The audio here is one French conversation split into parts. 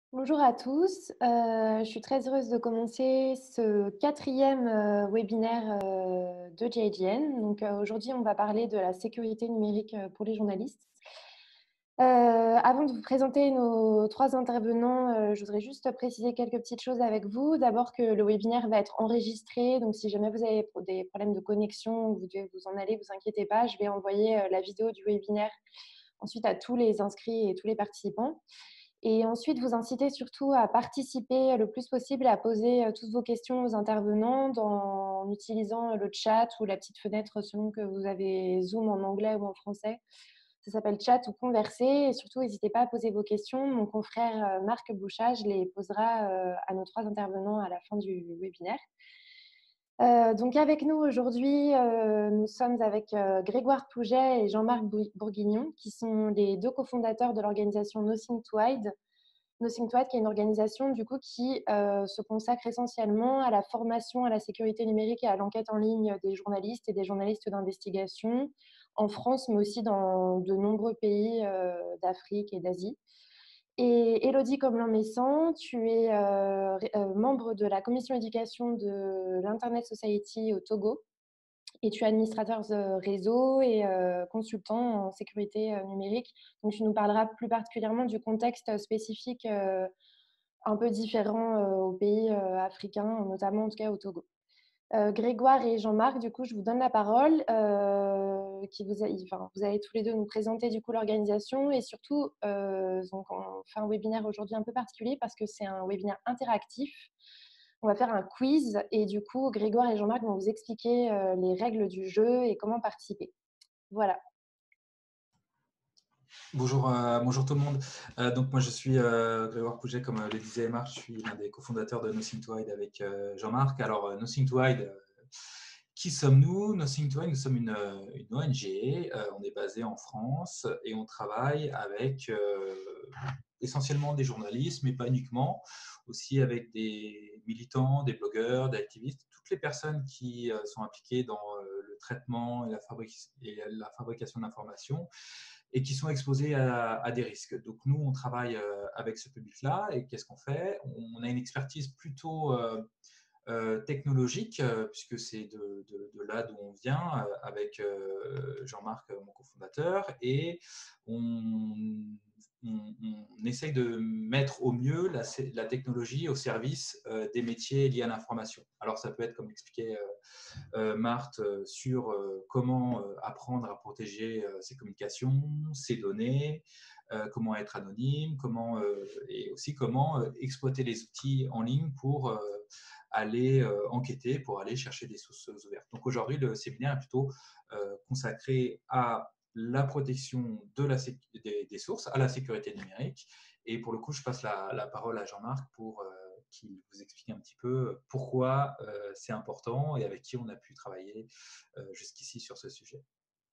Bonjour à tous, je suis très heureuse de commencer ce quatrième webinaire de JGN. Donc aujourd'hui, on va parler de la sécurité numérique pour les journalistes. Avant de vous présenter nos trois intervenants, je voudrais juste préciser quelques petites choses avec vous. D'abord que le webinaire va être enregistré, donc si jamais vous avez des problèmes de connexion, vous devez vous en aller, vous inquiétez pas, je vais envoyer la vidéo du webinaire ensuite à tous les inscrits et tous les participants. Et ensuite, vous incitez surtout à participer le plus possible, à poser toutes vos questions aux intervenants en utilisant le chat ou la petite fenêtre selon que vous avez Zoom en anglais ou en français. Ça s'appelle chat ou converser. Et surtout, n'hésitez pas à poser vos questions. Mon confrère Marc Bouchage les posera à nos trois intervenants à la fin du webinaire. Donc avec nous aujourd'hui, nous sommes avec Grégoire Pouget et Jean-Marc Bourguignon, qui sont les deux cofondateurs de l'organisation Nothing to Hide. Nothing to Hide, qui est une organisation du coup qui se consacre essentiellement à la formation à la sécurité numérique et à l'enquête en ligne des journalistes et des journalistes d'investigation en France, mais aussi dans de nombreux pays d'Afrique et d'Asie. Et Élodie Comelin-Messan, tu es membre de la commission éducation de l'Internet Society au Togo et tu es administrateur de réseau et consultant en sécurité numérique. Donc, tu nous parleras plus particulièrement du contexte spécifique un peu différent aux pays africains, notamment en tout cas au Togo. Grégoire et Jean-Marc, du coup, je vous donne la parole. Vous allez tous les deux nous présenter du coup l'organisation et surtout, donc on fait un webinaire aujourd'hui un peu particulier parce que c'est un webinaire interactif. On va faire un quiz et du coup, Grégoire et Jean-Marc vont vous expliquer les règles du jeu et comment participer. Voilà. Bonjour, bonjour tout le monde. Donc moi je suis Grégoire Pouget, comme le disait Marc, je suis l'un des cofondateurs de Nothing to Hide avec Jean-Marc. Alors Nothing to Hide, qui sommes-nous? Nothing to Hide, nous sommes une ONG, on est basé en France et on travaille avec essentiellement des journalistes, mais pas uniquement, aussi avec des militants, des blogueurs, des activistes, toutes les personnes qui sont impliquées dans le traitement et la fabrication d'informations et qui sont exposés à des risques. Donc nous, on travaille avec ce public-là et qu'est-ce qu'on fait? On a une expertise plutôt technologique, puisque c'est de là d'où on vient, avec Jean-Marc, mon cofondateur, et on essaye de mettre au mieux la technologie au service des métiers liés à l'information. Alors ça peut être, comme expliquait Marthe, sur comment apprendre à protéger ses communications, ses données, comment être anonyme, et aussi comment exploiter les outils en ligne pour aller enquêter, pour aller chercher des sources ouvertes. Donc aujourd'hui, le séminaire est plutôt consacré à la protection des sources, à la sécurité numérique. Et pour le coup, je passe la parole à Jean-Marc pour qu'il vous explique un petit peu pourquoi c'est important et avec qui on a pu travailler jusqu'ici sur ce sujet.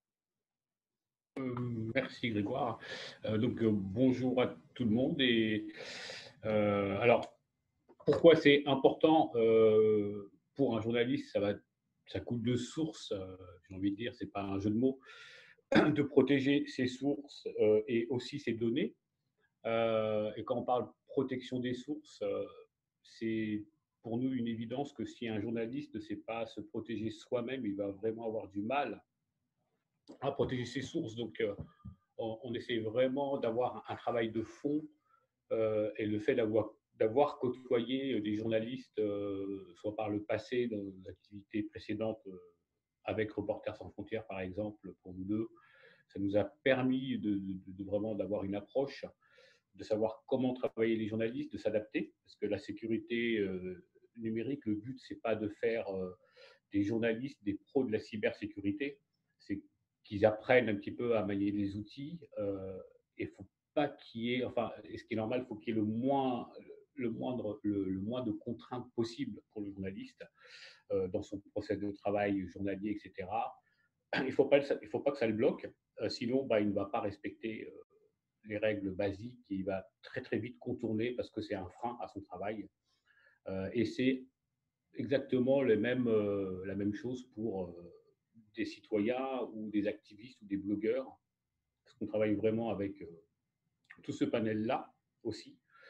Merci Grégoire. Bonjour à tout le monde. Alors, pourquoi c'est important pour un journaliste? Ça coule de source, j'ai envie de dire, c'est pas un jeu de mots, de protéger ses sources et aussi ses données. Et quand on parle protection des sources, c'est pour nous une évidence que si un journaliste ne sait pas se protéger soi-même, il va vraiment avoir du mal à protéger ses sources. Donc, on essaie vraiment d'avoir un travail de fond et le fait d'avoir côtoyé des journalistes, soit par le passé, dans nos activités précédentes, avec Reporters sans frontières, par exemple, pour nous deux, ça nous a permis de vraiment d'avoir une approche, de savoir comment travailler les journalistes, de s'adapter, parce que la sécurité numérique, le but, c'est pas de faire des journalistes des pros de la cybersécurité, c'est qu'ils apprennent un petit peu à manier les outils et faut pas qu'il y ait, enfin, et ce qui est normal, il faut qu'il y ait le moins de contraintes possible pour le journaliste dans son process de travail journalier, etc. Il ne faut pas que ça le bloque, sinon bah, il ne va pas respecter les règles basiques et il va très très vite contourner parce que c'est un frein à son travail. Et c'est exactement la même chose pour des citoyens ou des activistes ou des blogueurs, parce qu'on travaille vraiment avec tout ce panel-là aussi.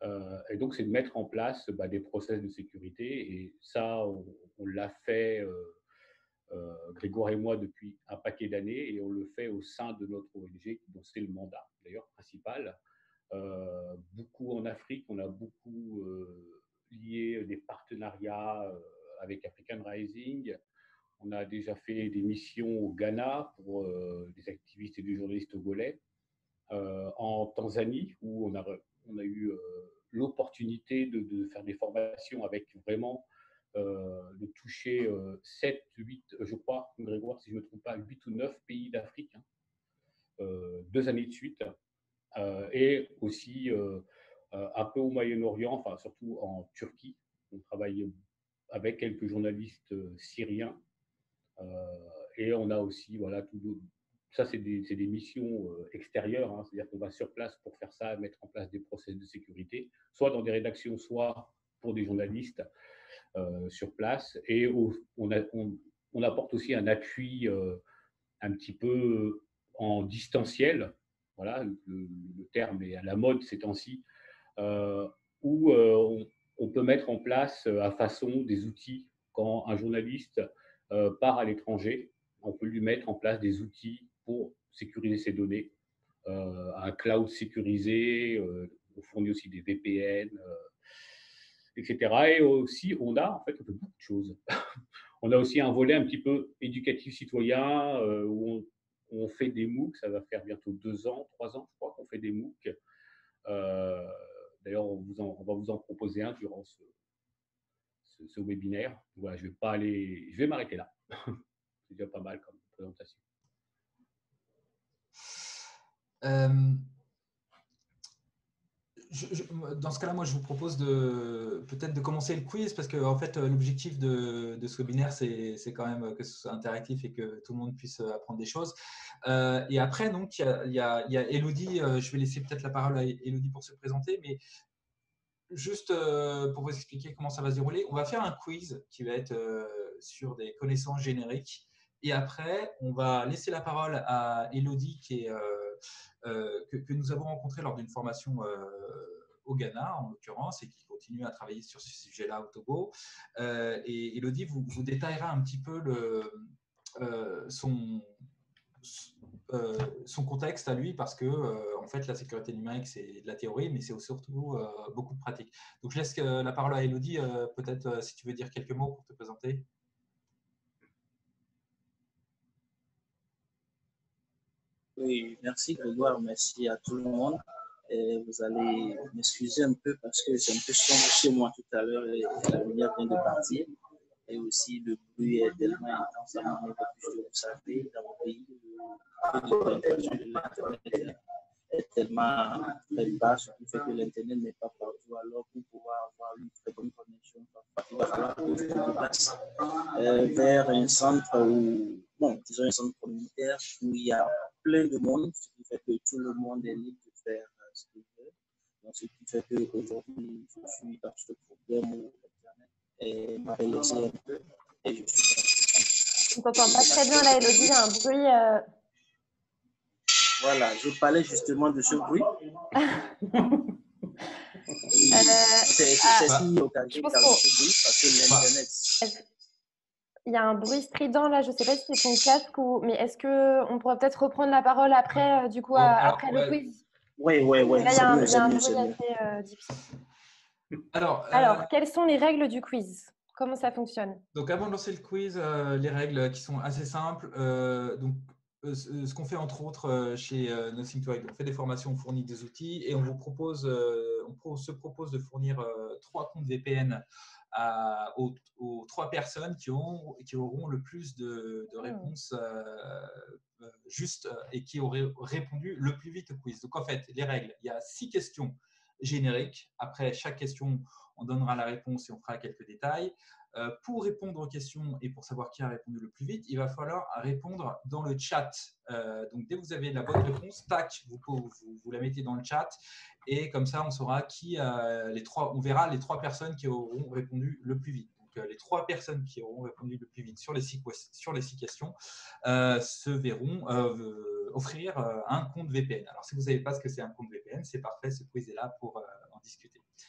Et donc, c'est de mettre en place des process de sécurité. Et ça, on l'a fait, Grégoire et moi, depuis un paquet d'années. Et on le fait au sein de notre ONG, dont c'est le mandat, d'ailleurs, principal. Beaucoup en Afrique, on a beaucoup lié des partenariats avec African Rising. On a déjà fait des missions au Ghana pour des activistes et des journalistes togolais. En Tanzanie, où on a eu l'opportunité de faire des formations avec vraiment de toucher 7, 8, je crois, Grégoire, si je ne me trompe pas, 8 ou 9 pays d'Afrique, 2 années de suite. Et aussi un peu au Moyen-Orient, enfin surtout en Turquie. On travaille avec quelques journalistes syriens. Et on a aussi, voilà, ça c'est des missions extérieures, hein, c'est-à-dire qu'on va sur place pour faire ça, mettre en place des process de sécurité, soit dans des rédactions, soit pour des journalistes sur place. Et on apporte aussi un appui un petit peu en distanciel, voilà, le terme est à la mode ces temps-ci, où on peut mettre en place à façon des outils quand un journaliste part à l'étranger. On peut lui mettre en place des outils pour sécuriser ses données, un cloud sécurisé, on fournit aussi des VPN, etc. Et aussi, on fait beaucoup de choses. On a aussi un volet un petit peu éducatif citoyen où on fait des MOOC, ça va faire bientôt 2 ans, 3 ans, je crois qu'on fait des MOOC. D'ailleurs, on va vous en proposer un durant ce webinaire. Voilà, je vais m'arrêter là. C'est déjà pas mal comme présentation. Dans ce cas-là, moi, je vous propose peut-être de commencer le quiz parce que en fait, l'objectif de ce webinaire, c'est quand même que ce soit interactif et que tout le monde puisse apprendre des choses. Et après, donc, il y a Elodie. Je vais laisser peut-être la parole à Elodie pour se présenter, mais juste pour vous expliquer comment ça va se dérouler, on va faire un quiz qui va être sur des connaissances génériques. Et après, on va laisser la parole à Elodie que nous avons rencontrée lors d'une formation au Ghana, en l'occurrence, et qui continue à travailler sur ce sujet-là au Togo. Et Elodie vous détaillera un petit peu son contexte à lui, parce que en fait, la sécurité numérique, c'est de la théorie, mais c'est surtout beaucoup de pratique. Donc, je laisse la parole à Elodie, peut-être si tu veux dire quelques mots pour te présenter. Oui, merci Grégoire, merci à tout le monde. Et vous allez m'excuser un peu parce que c'est un peu sombre chez moi tout à l'heure et la lumière vient de partir. Et aussi, le bruit est tellement intense à mon niveau, puisque vous savez, dans mon pays, le taux de pénétration de l'Internet est tellement très bas, ce qui fait que l'Internet n'est pas partout. Alors, pour pouvoir avoir une très bonne connexion, il va falloir que je me déplace vers un centre disons un centre communautaire où il y a plein de monde, ce qui fait que tout le monde est libre de faire ce qu'il veut. Donc, ce qui fait qu'aujourd'hui, je suis dans ce problème où l'Internet m'a laissé un peu et je suis on t'entend pas très bien là, Elodie, il y a un bruit. Voilà, je parlais justement de ce bruit. C'est ce qui occasionne ce bruit parce que l'Internet. Il y a un bruit strident là, je ne sais pas si c'est ton casque mais est-ce qu'on pourrait peut-être reprendre la parole après, du coup, après le quiz? Oui. Là, il y a un bruit assez difficile. Alors, quelles sont les règles du quiz? Comment ça fonctionne? Donc, avant de lancer le quiz, les règles qui sont assez simples. Ce qu'on fait entre autres chez Nothing to Hide, on fait des formations, on fournit des outils et on se propose de fournir 3 comptes VPN aux 3 personnes qui auront le plus de réponses justes et qui auraient répondu le plus vite au quiz. Donc en fait, les règles, il y a 6 questions génériques. Après chaque question, on donnera la réponse et on fera quelques détails. Pour répondre aux questions et pour savoir qui a répondu le plus vite, il va falloir répondre dans le chat. Donc, dès que vous avez la bonne réponse, tac, vous la mettez dans le chat et comme ça, on saura on verra les 3 personnes qui auront répondu le plus vite. Donc, les 3 personnes qui auront répondu le plus vite sur les 6 questions se verront offrir un compte VPN. Alors, si vous ne savez pas ce que c'est un compte VPN, c'est parfait, ce quiz est là pour en discuter.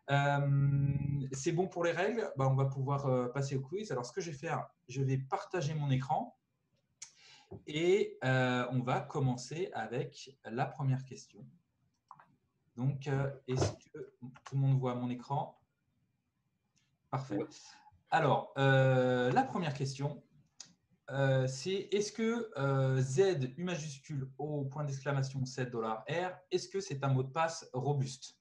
C'est bon pour les règles. On va pouvoir passer au quiz. Alors, ce que je vais faire, je vais partager mon écran et on va commencer avec la première question. Donc, est-ce que tout le monde voit mon écran? Parfait. Alors, la première question, c'est est-ce que Z U majuscule O point d'exclamation $7 R, est-ce que c'est un mot de passe robuste?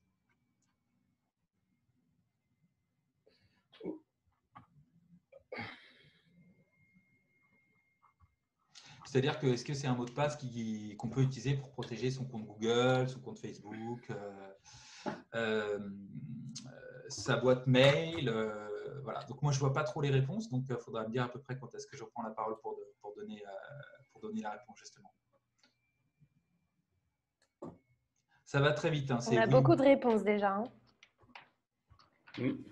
C'est-à-dire que est-ce que c'est un mot de passe qu'on peut utiliser pour protéger son compte Google, son compte Facebook, sa boîte mail, voilà. Donc moi je vois pas trop les réponses, donc il faudra me dire à peu près quand est-ce que je reprends la parole pour donner la réponse justement. Ça va très vite. Hein. On a beaucoup de réponses déjà. Hein. Oui.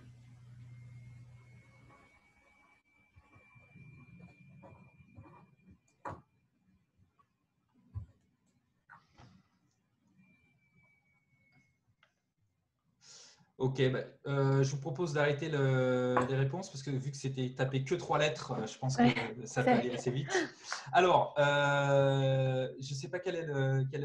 Ok, je vous propose d'arrêter les réponses parce que vu que c'était tapé que 3 lettres, je pense que ça peut aller assez vite. Alors, je ne sais pas quelle est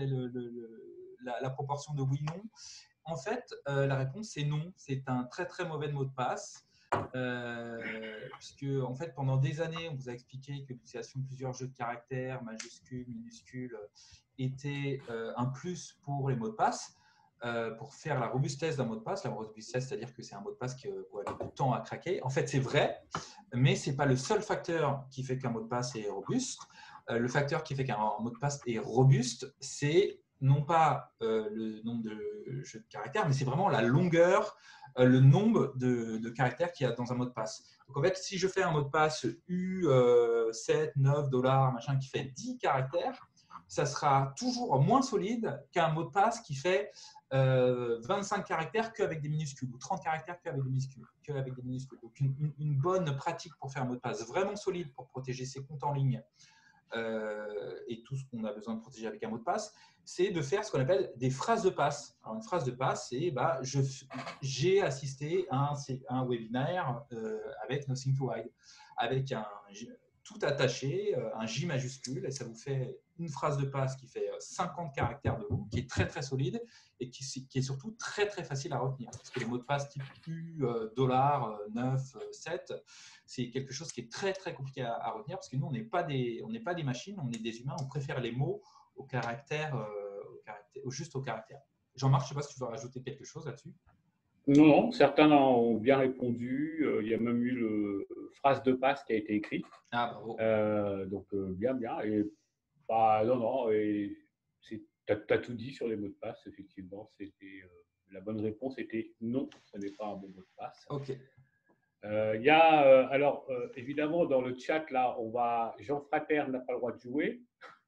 la proportion de oui-non. En fait, la réponse c'est non. C'est un très très mauvais mot de passe. Puisque en fait, pendant des années, on vous a expliqué que l'utilisation de plusieurs jeux de caractères, majuscules, minuscules, était un plus pour les mots de passe. Pour faire la robustesse d'un mot de passe. La robustesse, c'est-à-dire que c'est un mot de passe qui a du temps à craquer. En fait, c'est vrai, mais ce n'est pas le seul facteur qui fait qu'un mot de passe est robuste. Le facteur qui fait qu'un mot de passe est robuste, c'est non pas le nombre de jeux de caractères, mais c'est vraiment la longueur, le nombre de caractères qu'il y a dans un mot de passe. Donc en fait, si je fais un mot de passe U7, $9, machin, qui fait 10 caractères, ça sera toujours moins solide qu'un mot de passe qui fait 25 caractères qu'avec des minuscules ou 30 caractères qu'avec des minuscules. Donc une bonne pratique pour faire un mot de passe vraiment solide pour protéger ses comptes en ligne et tout ce qu'on a besoin de protéger avec un mot de passe, c'est de faire ce qu'on appelle des phrases de passe. Alors une phrase de passe, c'est j'ai assisté à un webinaire avec Nothing to Hide, avec tout attaché, un J majuscule, et ça vous fait une phrase de passe qui fait 50 caractères de long, qui est très très solide et qui est surtout très très facile à retenir. Parce que les mots de passe type U, $9, 7, c'est quelque chose qui est très très compliqué à retenir parce que nous, on n'est pas des machines, on est des humains, on préfère les mots au caractère, juste au caractère. Jean-Marc, je ne sais pas si tu veux rajouter quelque chose là-dessus. Non, certains ont bien répondu. Il y a même eu le phrase de passe qui a été écrite. Ah, bravo. Donc, bien. Et, non. Tu as tout dit sur les mots de passe, effectivement. La bonne réponse était non, ce n'est pas un bon mot de passe. Ok. Il y a, évidemment, dans le chat, là, Jean Frater n'a pas le droit de jouer.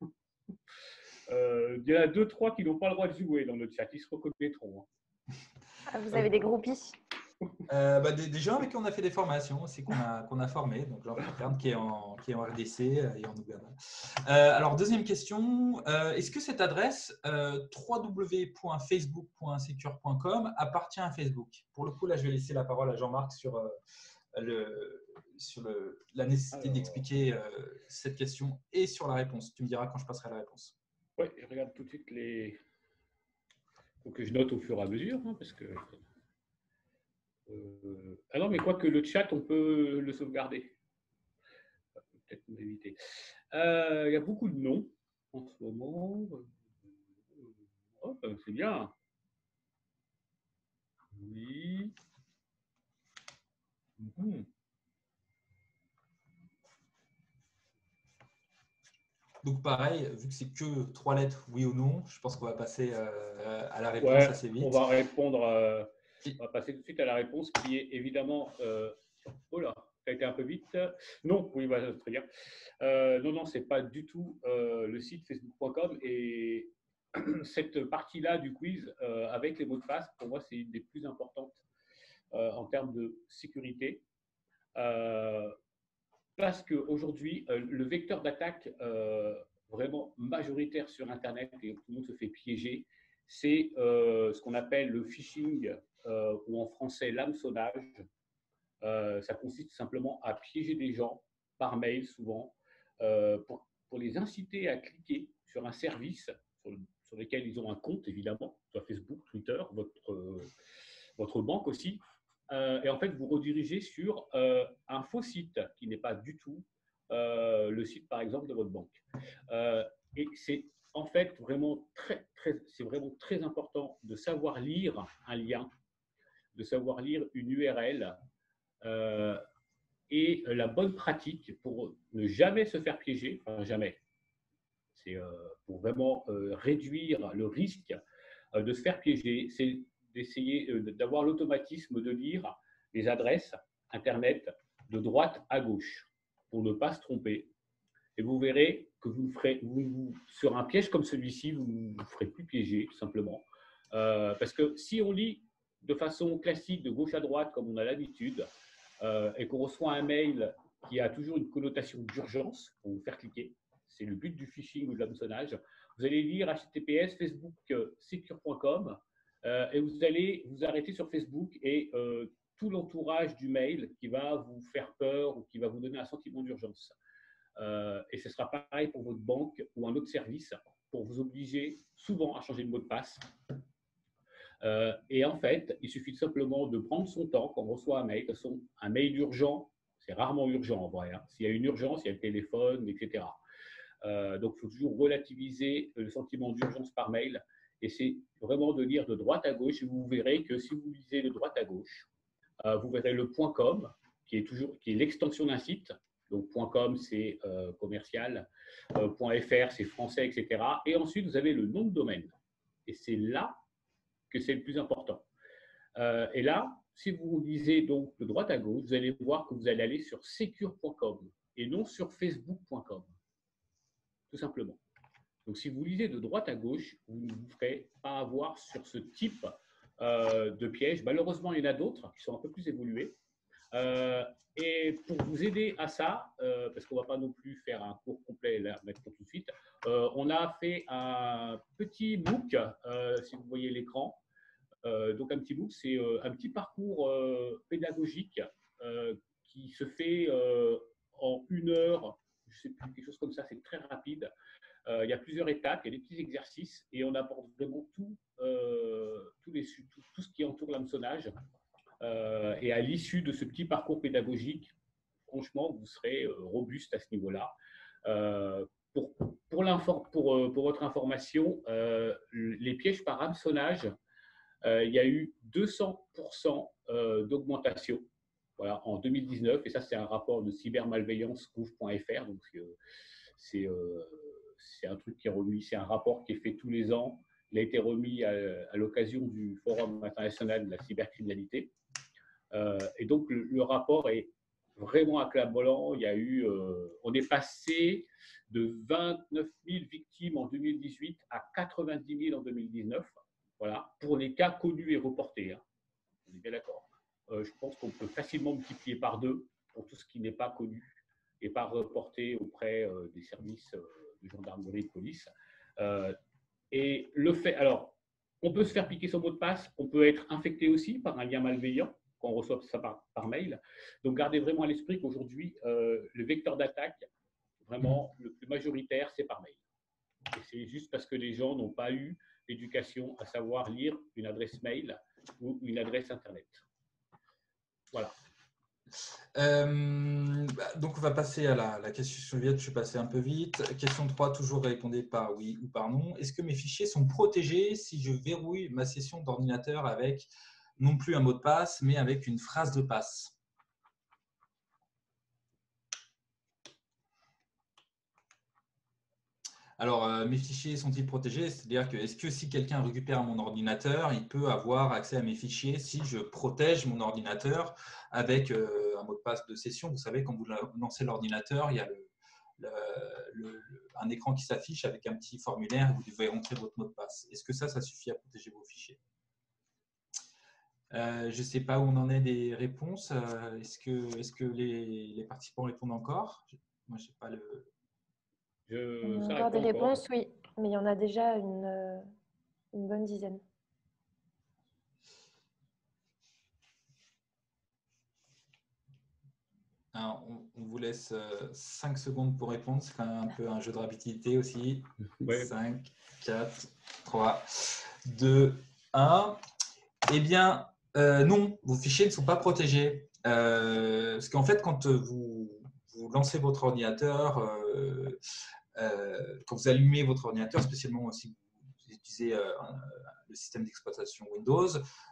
Il y en a 2-3 qui n'ont pas le droit de jouer dans le chat. Ils se reconnaîtront. Ah, vous avez des groupies? Des gens avec qui on a fait des formations aussi, qu'on a formés. Donc, Jean Fraterne qui est en RDC et en Ouganda. Alors, deuxième question. Est-ce que cette adresse www.facebook.secure.com appartient à Facebook? Pour le coup, là, je vais laisser la parole à Jean-Marc sur la nécessité d'expliquer cette question et sur la réponse. Tu me diras quand je passerai à la réponse. Oui, je regarde tout de suite les… Il faut que je note au fur et à mesure, hein, parce que… Ah non, mais quoique le chat, on peut le sauvegarder. Peut-être m'éviter. Il y a beaucoup de noms en ce moment. Oh, c'est bien. Oui. Donc pareil, vu que c'est que 3 lettres, oui ou non, je pense qu'on va passer à la réponse assez vite. On va répondre, on va passer tout de suite à la réponse qui est évidemment… oh là, ça a été un peu vite. Non, oui, très bien. Non, c'est pas du tout le site facebook.com et cette partie-là du quiz avec les mots de passe, pour moi, c'est une des plus importantes en termes de sécurité. Parce qu'aujourd'hui, le vecteur d'attaque vraiment majoritaire sur Internet et tout le monde se fait piéger, c'est ce qu'on appelle le phishing ou en français l'hameçonnage. Ça consiste simplement à piéger des gens par mail souvent pour les inciter à cliquer sur un service sur lequel ils ont un compte, évidemment, soit Facebook, Twitter, votre banque aussi. Et en fait, vous redirigez sur un faux site qui n'est pas du tout le site, par exemple, de votre banque. Et c'est en fait vraiment c'est vraiment très important de savoir lire un lien, de savoir lire une URL et la bonne pratique pour ne jamais se faire piéger, enfin jamais, c'est pour vraiment réduire le risque de se faire piéger, c'est d'essayer d'avoir l'automatisme de lire les adresses Internet de droite à gauche pour ne pas se tromper. Et vous verrez que sur un piège comme celui-ci, vous ne vous ferez plus piéger, tout simplement. Parce que si on lit de façon classique, de gauche à droite, comme on a l'habitude, et qu'on reçoit un mail qui a toujours une connotation d'urgence pour vous faire cliquer, c'est le but du phishing ou de l'hameçonnage, vous allez lire https facebook-secure.com et vous allez vous arrêter sur Facebook et tout l'entourage du mail qui va vous faire peur ou qui va vous donner un sentiment d'urgence. Et ce sera pareil pour votre banque ou un autre service pour vous obliger souvent à changer de mot de passe. Et en fait, il suffit simplement de prendre son temps quand on reçoit un mail. De toute façon, un mail urgent, c'est rarement urgent en vrai. Hein. S'il y a une urgence, il y a le téléphone, etc. Donc, il faut toujours relativiser le sentiment d'urgence par mail. Et c'est vraiment de lire de droite à gauche. Et vous verrez que si vous lisez de droite à gauche, vous verrez le .com, qui est l'extension d'un site. Donc, .com, c'est commercial. .fr, c'est français, etc. Et ensuite, vous avez le nom de domaine. Et c'est là que c'est le plus important. Et là, si vous lisez donc de droite à gauche, vous allez voir que vous allez aller sur secure.com et non sur facebook.com. Tout simplement. Donc, si vous lisez de droite à gauche, vous ne vous ferez pas avoir sur ce type de piège. Malheureusement, il y en a d'autres qui sont un peu plus évolués. Et pour vous aider à ça, parce qu'on ne va pas non plus faire un cours complet là, maintenant tout de suite, on a fait un petit MOOC, si vous voyez l'écran. Donc un petit MOOC, c'est un petit parcours pédagogique qui se fait en 1 heure, je ne sais plus, quelque chose comme ça, c'est très rapide. Il y a plusieurs étapes, il y a des petits exercices et on apporte vraiment tout ce qui entoure l'hameçonnage. Et à l'issue de ce petit parcours pédagogique, franchement, vous serez robuste à ce niveau-là. Pour votre information, les pièges par hameçonnage, il y a eu 200% d'augmentation voilà, en 2019. Et ça, c'est un rapport de cybermalveillance.gouv.fr. Donc, c'est un truc qui est remis, c'est un rapport qui est fait tous les ans. Il a été remis à l'occasion du Forum international de la cybercriminalité. Et donc, le rapport est vraiment accablant. Il y a eu, on est passé de 29 000 victimes en 2018 à 90 000 en 2019. Voilà, pour les cas connus et reportés. Hein. On est bien d'accord. Je pense qu'on peut facilement multiplier par 2 pour tout ce qui n'est pas connu et pas reporté auprès des services de gendarmerie et de police. Et le fait, alors, on peut se faire piquer son mot de passe, on peut être infecté aussi par un lien malveillant quand on reçoit ça par mail. Donc, gardez vraiment à l'esprit qu'aujourd'hui, le vecteur d'attaque, vraiment, le plus majoritaire, c'est par mail. Et c'est juste parce que les gens n'ont pas eu l'éducation à savoir lire une adresse mail ou une adresse Internet. Voilà. Donc, on va passer à la question suivante. Je suis passé un peu vite. Question 3, toujours répondez par oui ou par non. Est-ce que mes fichiers sont protégés si je verrouille ma session d'ordinateur avec non plus un mot de passe, mais avec une phrase de passe? Alors, mes fichiers sont-ils protégés? C'est-à-dire que est-ce que si quelqu'un récupère mon ordinateur, il peut avoir accès à mes fichiers si je protège mon ordinateur avec un mot de passe de session? Vous savez, quand vous lancez l'ordinateur, il y a un écran qui s'affiche avec un petit formulaire où vous devez rentrer votre mot de passe. Est-ce que ça suffit à protéger vos fichiers? Je ne sais pas où on en est des réponses. Est-ce que les participants répondent encore? Moi, je n'ai pas le… On a encore des réponses, oui, mais il y en a déjà une bonne dizaine. Alors, on vous laisse 5 secondes pour répondre. C'est quand même un peu un jeu de rapidité aussi. Ouais. 5, 4, 3, 2, 1. Eh bien, non, vos fichiers ne sont pas protégés. Parce qu'en fait, quand vous lancez votre ordinateur, quand vous allumez votre ordinateur, spécialement si vous utilisez le système d'exploitation Windows,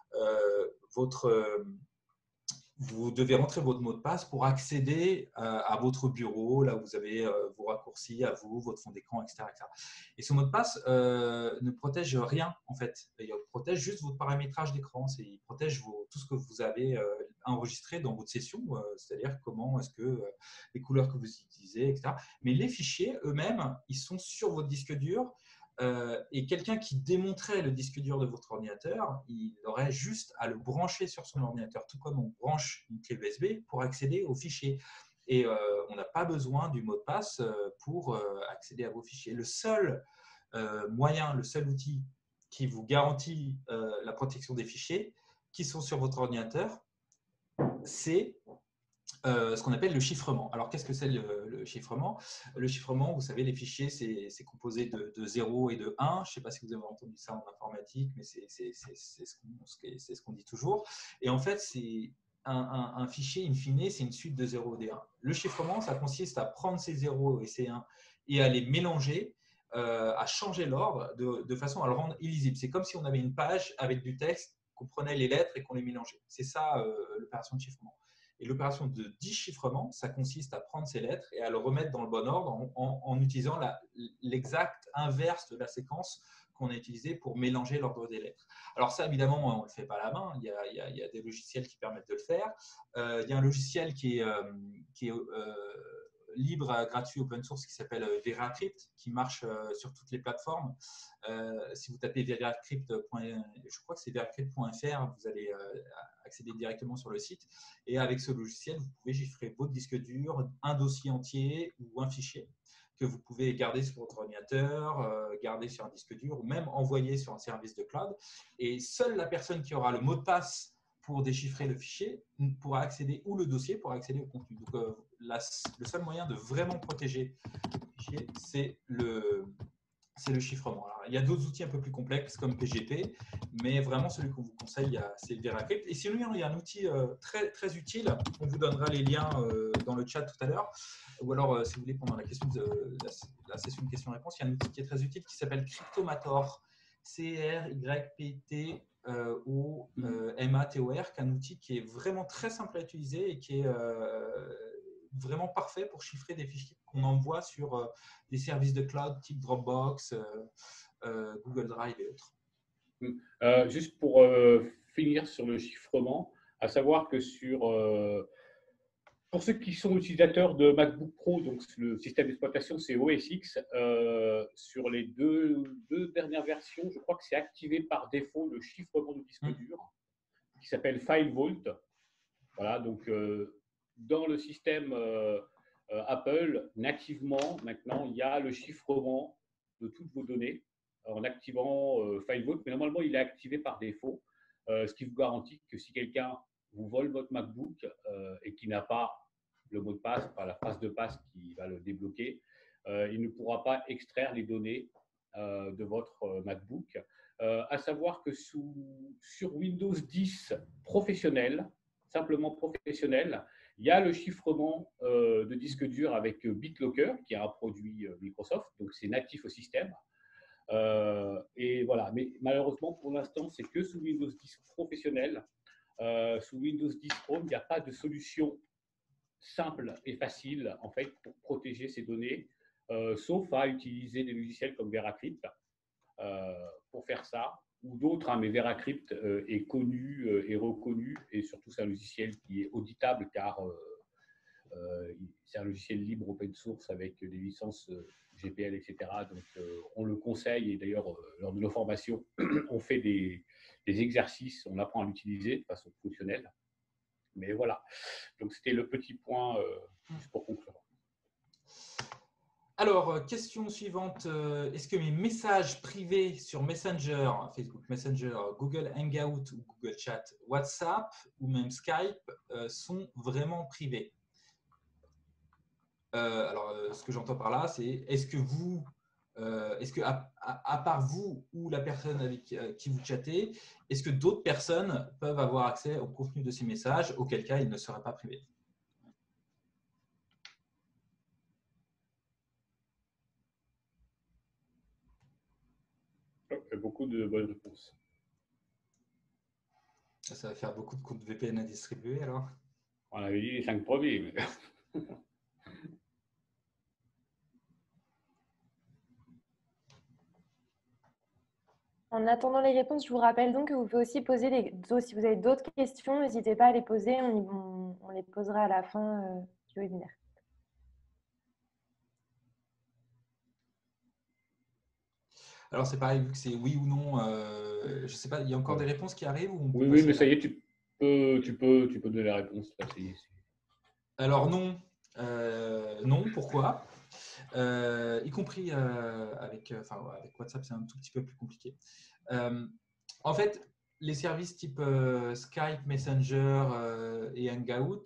vous devez rentrer votre mot de passe pour accéder à votre bureau, là où vous avez vos raccourcis à vous, votre fond d'écran, etc., etc. Et ce mot de passe ne protège rien, en fait. Il protège juste votre paramétrage d'écran. Il protège tout ce que vous avez enregistré dans votre session, c'est-à-dire comment est-ce que les couleurs que vous utilisez, etc. Mais les fichiers eux-mêmes, ils sont sur votre disque dur. Et quelqu'un qui démonterait le disque dur de votre ordinateur, il aurait juste à le brancher sur son ordinateur, tout comme on branche une clé USB pour accéder aux fichiers. Et on n'a pas besoin du mot de passe pour accéder à vos fichiers. Le seul moyen, le seul outil qui vous garantit la protection des fichiers qui sont sur votre ordinateur, c'est ce qu'on appelle le chiffrement. Alors, qu'est-ce que c'est le chiffrement? Le chiffrement, vous savez, les fichiers, c'est composé de 0 et de 1. Je ne sais pas si vous avez entendu ça en informatique, mais c'est ce qu'on dit toujours. Et en fait, c'est un fichier, in fine, c'est une suite de 0 et de 1. Le chiffrement, ça consiste à prendre ces 0 et ces 1 et à les mélanger, à changer l'ordre de façon à le rendre illisible. C'est comme si on avait une page avec du texte, qu'on prenait les lettres et qu'on les mélangeait. C'est ça l'opération de chiffrement. Et l'opération de déchiffrement, ça consiste à prendre ces lettres et à le remettre dans le bon ordre en utilisant l'exact inverse de la séquence qu'on a utilisée pour mélanger l'ordre des lettres. Alors ça, évidemment, on ne le fait pas à la main. Il y a des logiciels qui permettent de le faire. Il y a un logiciel qui est libre, gratuit, open source, qui s'appelle VeraCrypt, qui marche sur toutes les plateformes. Si vous tapez veracrypt, je crois que c'est veracrypt.fr, vous allez accéder directement sur le site. Et avec ce logiciel, vous pouvez chiffrer votre disque dur, un dossier entier ou un fichier que vous pouvez garder sur votre ordinateur, garder sur un disque dur ou même envoyer sur un service de cloud. Et seule la personne qui aura le mot de passe pour déchiffrer le fichier pourra accéder, ou le dossier pourra accéder au contenu. Donc, le seul moyen de vraiment protéger le fichier, c'est le chiffrement. Alors, il y a d'autres outils un peu plus complexes comme PGP, mais vraiment celui qu'on vous conseille, c'est VeraCrypt. Et sinon, il y a un outil très, très utile. On vous donnera les liens dans le chat tout à l'heure. Ou alors, si vous voulez, pendant la session de questions-réponses, il y a un outil qui est très utile qui s'appelle Cryptomator. CRYPTOMATOR, qui est un outil qui est vraiment très simple à utiliser et qui est vraiment parfait pour chiffrer des fichiers qu'on envoie sur des services de cloud type Dropbox, Google Drive et autres. Juste pour finir sur le chiffrement, à savoir que pour ceux qui sont utilisateurs de MacBook Pro, donc le système d'exploitation c'est OS X, sur les deux dernières versions, je crois que c'est activé par défaut le chiffrement du disque dur qui s'appelle FileVault. Voilà, donc dans le système Apple, nativement, maintenant, il y a le chiffrement de toutes vos données en activant FileVault, mais normalement, il est activé par défaut, ce qui vous garantit que si quelqu'un vous vole votre MacBook et qui n'a pas le mot de passe, pas la phrase de passe qui va le débloquer, il ne pourra pas extraire les données de votre MacBook. À savoir que sur Windows 10 professionnel, simplement professionnel, il y a le chiffrement de disque dur avec BitLocker, qui est un produit Microsoft, donc c'est natif au système. Et voilà, mais malheureusement pour l'instant, c'est que sous Windows 10 professionnel. Sous Windows 10 Home, il n'y a pas de solution simple et facile en fait pour protéger ces données, sauf à utiliser des logiciels comme VeraCrypt pour faire ça, ou d'autres, hein, mais VeraCrypt est connu et reconnu, et surtout c'est un logiciel qui est auditable car c'est un logiciel libre open source avec des licences GPL, etc. Donc on le conseille, et d'ailleurs lors de nos formations, on fait des exercices, on apprend à l'utiliser de façon fonctionnelle. Mais voilà, donc c'était le petit point juste pour conclure. Alors, question suivante. Est-ce que mes messages privés sur Messenger, Facebook Messenger, Google Hangout ou Google Chat, WhatsApp ou même Skype sont vraiment privés? ce que j'entends par là, c'est est-ce que à part vous ou la personne avec qui vous chattez, est-ce que d'autres personnes peuvent avoir accès au contenu de ces messages, auquel cas ils ne seraient pas privés? Beaucoup de bonnes réponses. Ça va faire beaucoup de comptes VPN à distribuer alors. On avait dit les 5 premiers. Mais... En attendant les réponses, je vous rappelle donc que vous pouvez aussi poser si vous avez d'autres questions, n'hésitez pas à les poser, on les posera à la fin du webinaire. Alors c'est pareil, vu que c'est oui ou non, je ne sais pas, il y a encore des réponses qui arrivent ou on peut Oui, mais passer ça y est, tu peux donner la réponse. Là, ça y est. Alors non, non, pourquoi? Y compris avec WhatsApp, c'est un tout petit peu plus compliqué. En fait, les services type Skype, Messenger et Hangout,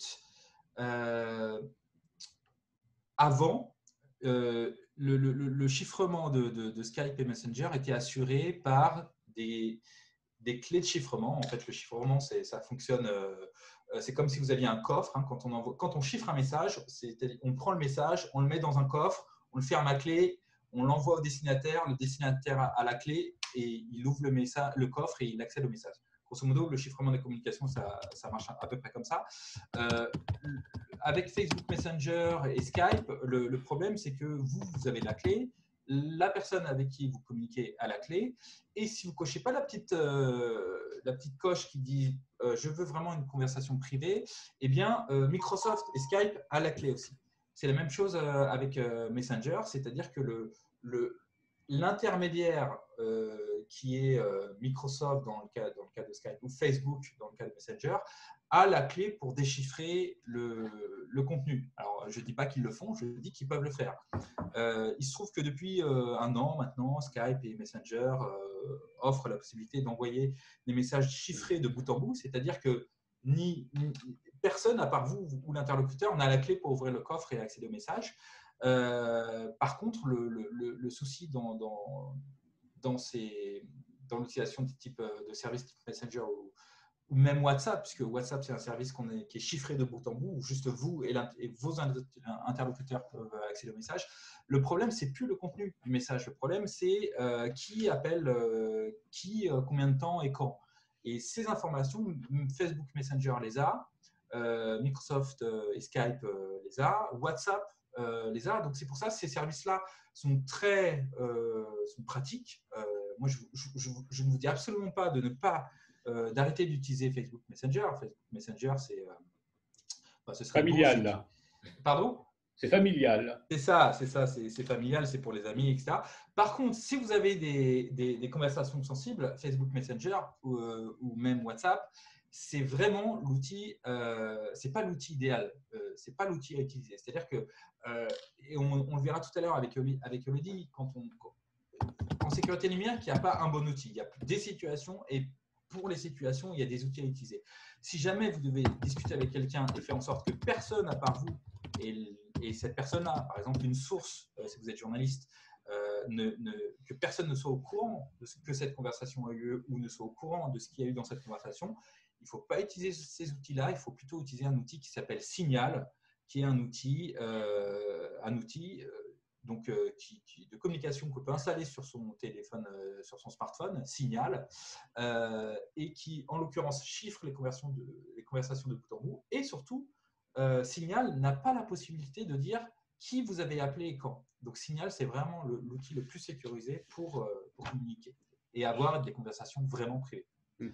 avant, le chiffrement de Skype et Messenger était assuré par des clés de chiffrement. En fait, le chiffrement, ça fonctionne. C'est comme si vous aviez un coffre. Hein, quand on chiffre un message, on prend le message, on le met dans un coffre, on le ferme à clé, on l'envoie au destinataire. Le destinataire a la clé et il ouvre le coffre et il accède au message. Grosso modo, le chiffrement des communications, ça marche à peu près comme ça. Avec Facebook Messenger et Skype, le problème, c'est que vous avez la clé, la personne avec qui vous communiquez a la clé, et si vous ne cochez pas la petite coche qui dit je veux vraiment une conversation privée, eh bien, Microsoft et Skype a la clé aussi. C'est la même chose avec Messenger, c'est-à-dire que l'intermédiaire qui est Microsoft dans le cas de Skype ou Facebook dans le cas de Messenger a la clé pour déchiffrer le contenu. Alors, je ne dis pas qu'ils le font, je dis qu'ils peuvent le faire. Il se trouve que depuis un an maintenant, Skype et Messenger offrent la possibilité d'envoyer des messages chiffrés de bout en bout, c'est-à-dire que personne, à part vous ou l'interlocuteur, n'a la clé pour ouvrir le coffre et accéder au message. Par contre, le souci dans l'utilisation du type de service type Messenger ou même WhatsApp, puisque WhatsApp, c'est un service qui est chiffré de bout en bout, où juste vous et vos interlocuteurs peuvent accéder au message. Le problème, c'est plus le contenu du message. Le problème, c'est qui appelle, combien de temps et quand. Et ces informations, Facebook Messenger les a, Microsoft et Skype les a, WhatsApp les a. Donc, c'est pour ça que ces services-là sont sont pratiques. Moi, je ne vous dis absolument pas de ne pas d'arrêter d'utiliser Facebook Messenger. Facebook Messenger, ce serait familial, là. Pardon? C'est familial. C'est ça, c'est familial, c'est pour les amis, etc. Par contre, si vous avez des conversations sensibles, Facebook Messenger ou même WhatsApp, c'est vraiment l'outil, c'est pas l'outil idéal, c'est pas l'outil à utiliser. C'est-à-dire que, et on le verra tout à l'heure avec Elodie, en sécurité numérique, il n'y a pas un bon outil. Il y a des situations et pour les situations, il y a des outils à utiliser. Si jamais vous devez discuter avec quelqu'un et faire en sorte que personne à part vous et cette personne-là, par exemple une source, si vous êtes journaliste, que personne ne soit au courant de ce que cette conversation a eu lieu ou ne soit au courant de ce qu'il y a eu dans cette conversation, il ne faut pas utiliser ces outils-là, il faut plutôt utiliser un outil qui s'appelle Signal, qui est un outil donc, de communication qu'on peut installer sur son téléphone, sur son smartphone, Signal, et qui, en l'occurrence, chiffre les conversations de bout en bout. Et surtout, Signal n'a pas la possibilité de dire qui vous avez appelé et quand. Donc, Signal, c'est vraiment l'outil le plus sécurisé pour communiquer et avoir des conversations vraiment privées.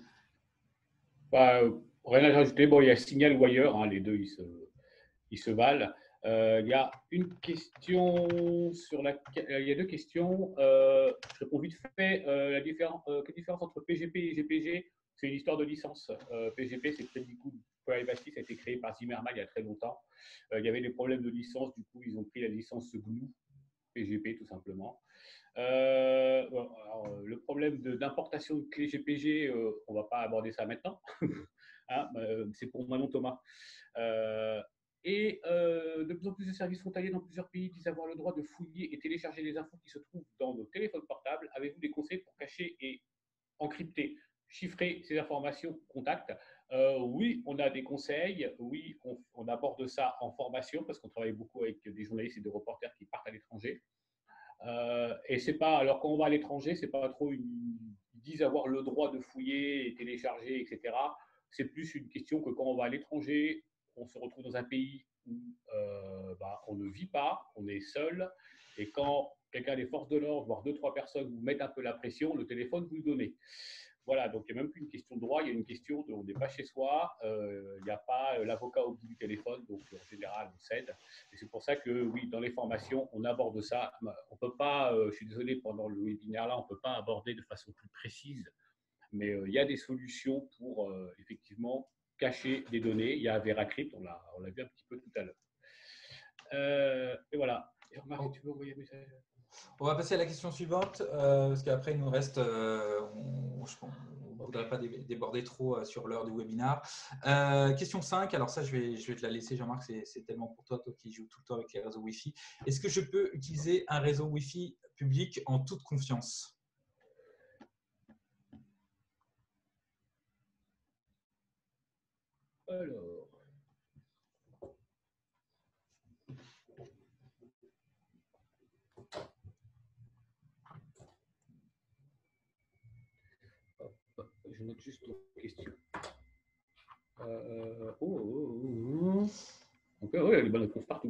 Bah, rien à rajouter. Bon, il y a Signal ou ailleurs, hein, les deux, ils se valent. Il y a une question il y a deux questions. Je réponds vite fait. Quelle différence entre PGP et GPG? C'est une histoire de licence. PGP, c'est Predicate Privacy, ça a été créé par Zimmermann il y a très longtemps. Il y avait des problèmes de licence, du coup, ils ont pris la licence GNU, PGP tout simplement. Alors, le problème d'importation de clés GPG, on ne va pas aborder ça maintenant. Hein, c'est pour Manon Thomas. Et de plus en plus de services frontaliers dans plusieurs pays disent avoir le droit de fouiller et télécharger les infos qui se trouvent dans nos téléphones portables. Avez-vous des conseils pour cacher et encrypter, chiffrer ces informations contacts? Oui, on a des conseils. Oui, on aborde ça en formation parce qu'on travaille beaucoup avec des journalistes et des reporters qui partent à l'étranger. Et c'est pas, alors quand on va à l'étranger, c'est pas trop ils disent avoir le droit de fouiller et télécharger, etc. C'est plus une question que quand on va à l'étranger, on se retrouve dans un pays où on ne vit pas, on est seul, et quand quelqu'un des forces de l'ordre, voire deux, trois personnes vous mettent un peu la pression, le téléphone vous le donnez. Voilà, donc il n'y a même plus une question de droit, il y a une question de on n'est pas chez soi, il n'y a pas l'avocat au bout du téléphone, donc en général on cède. Et c'est pour ça que oui, dans les formations, on aborde ça. On ne peut pas, je suis désolé, pendant le webinaire là, on ne peut pas aborder de façon plus précise, mais il y a des solutions pour effectivement cacher des données. Il y a VeraCrypt, on l'a vu un petit peu tout à l'heure. Et voilà. Et Marc, tu veux envoyer un message? On va passer à la question suivante, parce qu'après, il nous reste, on ne voudrait pas déborder trop sur l'heure du webinaire. Question 5, alors ça, je vais te la laisser, Jean-Marc, c'est tellement pour toi, toi qui joues tout le temps avec les réseaux Wi-Fi. Est-ce que je peux utiliser un réseau Wi-Fi public en toute confiance? Alors. Je note juste une question. Donc, oui, il y a des bonnes réponses partout.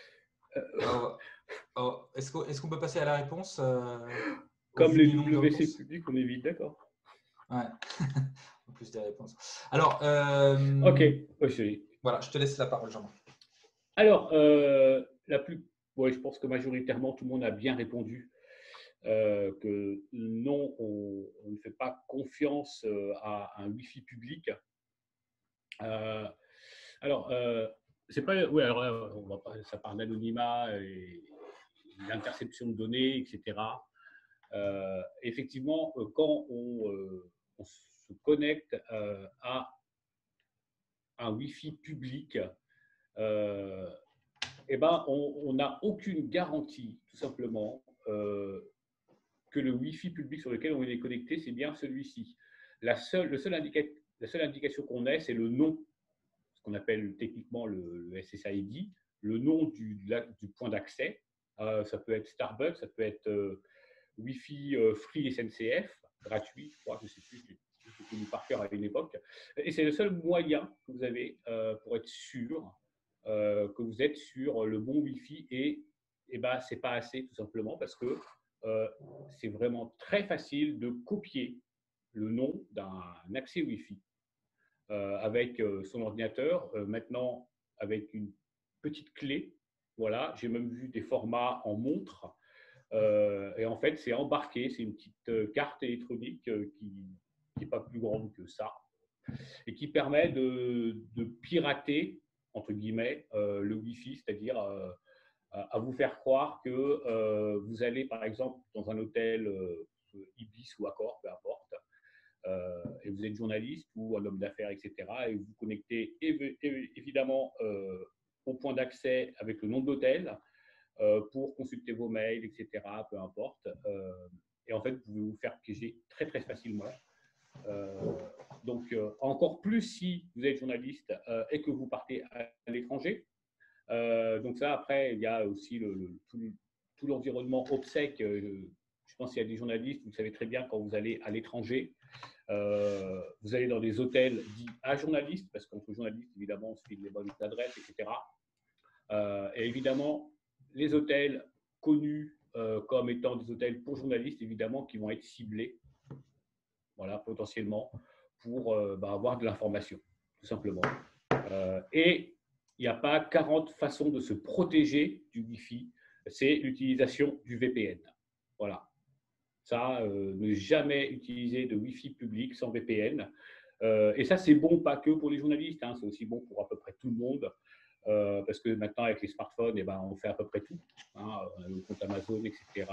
Est-ce qu'on peut passer à la réponse Comme les WC publics, on est vite d'accord. Ouais, en plus des réponses. Alors, ok, voilà, je te laisse la parole, Jean-Marc. Alors, je pense que majoritairement, tout le monde a bien répondu. Que non, on ne fait pas confiance à un Wi-Fi public. C'est pas, oui, alors on va pas, ça parle d'anonymat et d'interception de données, etc. Effectivement, quand on se connecte à un Wi-Fi public, on n'a aucune garantie, tout simplement, que le Wi-Fi public sur lequel on est connecté, c'est bien celui-ci. La seule indication qu'on ait, c'est le nom, ce qu'on appelle techniquement le SSID, le nom du point d'accès. Ça peut être Starbucks, ça peut être Wi-Fi Free SNCF, gratuit, je crois, je ne sais plus, j'ai connu par cœur à une époque. Et c'est le seul moyen que vous avez pour être sûr que vous êtes sur le bon Wi-Fi. Et ce n'est pas assez, tout simplement, parce que c'est vraiment très facile de copier le nom d'un accès Wi-Fi avec son ordinateur. Maintenant, avec une petite clé, voilà, j'ai même vu des formats en montre. Et en fait, c'est embarqué, c'est une petite carte électronique qui n'est pas plus grande que ça et qui permet de pirater, entre guillemets, le Wi-Fi, c'est-à-dire à vous faire croire que vous allez, par exemple, dans un hôtel Ibis ou Accor, peu importe, et vous êtes journaliste ou un homme d'affaires, etc., et vous vous connectez évidemment au point d'accès avec le nom de l'hôtel pour consulter vos mails, etc., peu importe. Et en fait, vous pouvez vous faire piéger très, très facilement. Donc, encore plus si vous êtes journaliste et que vous partez à l'étranger. Donc ça, après, il y a aussi tout l'environnement OPSEC. Je pense qu'il y a des journalistes, vous savez très bien, quand vous allez à l'étranger, vous allez dans des hôtels dits à journalistes, parce qu'entre journalistes, évidemment, on se file les bonnes adresses, etc. Et évidemment, les hôtels connus comme étant des hôtels pour journalistes, évidemment, qui vont être ciblés, voilà, potentiellement, pour avoir de l'information, tout simplement. Et il n'y a pas 40 façons de se protéger du Wi-Fi, c'est l'utilisation du VPN. Voilà. Ça, ne jamais utiliser de Wi-Fi public sans VPN. Et ça, c'est bon pas que pour les journalistes, hein, c'est aussi bon pour à peu près tout le monde. Parce que maintenant, avec les smartphones, on fait à peu près tout. Hein, on a le compte Amazon, etc.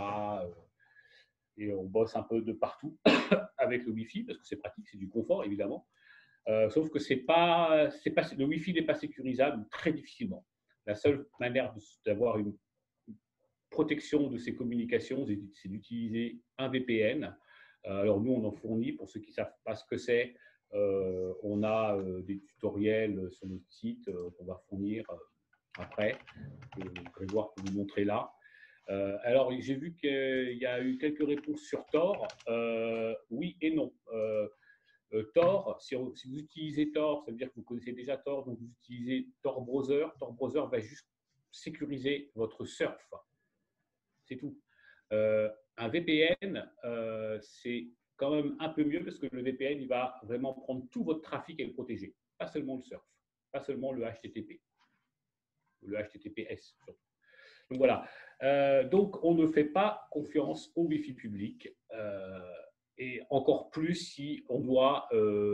Et on bosse un peu de partout avec le Wi-Fi, parce que c'est pratique, c'est du confort, évidemment. Sauf que le Wi-Fi n'est pas sécurisable très difficilement. La seule manière d'avoir une protection de ces communications, c'est d'utiliser un VPN. Alors nous, on en fournit, pour ceux qui ne savent pas ce que c'est, on a des tutoriels sur notre site qu'on va fournir après, que Grégoire peut vous montrer là. Alors, j'ai vu qu'il y a eu quelques réponses sur Tor. Oui et non. Tor, si vous utilisez Tor, ça veut dire que vous connaissez déjà Tor, donc vous utilisez Tor Browser. Tor Browser va juste sécuriser votre surf. C'est tout. Un VPN, c'est quand même un peu mieux parce que le VPN, il va vraiment prendre tout votre trafic et le protéger. Pas seulement le surf, pas seulement le HTTP, le HTTPS surtout. Donc voilà. Donc on ne fait pas confiance au Wi-Fi public et encore plus si on doit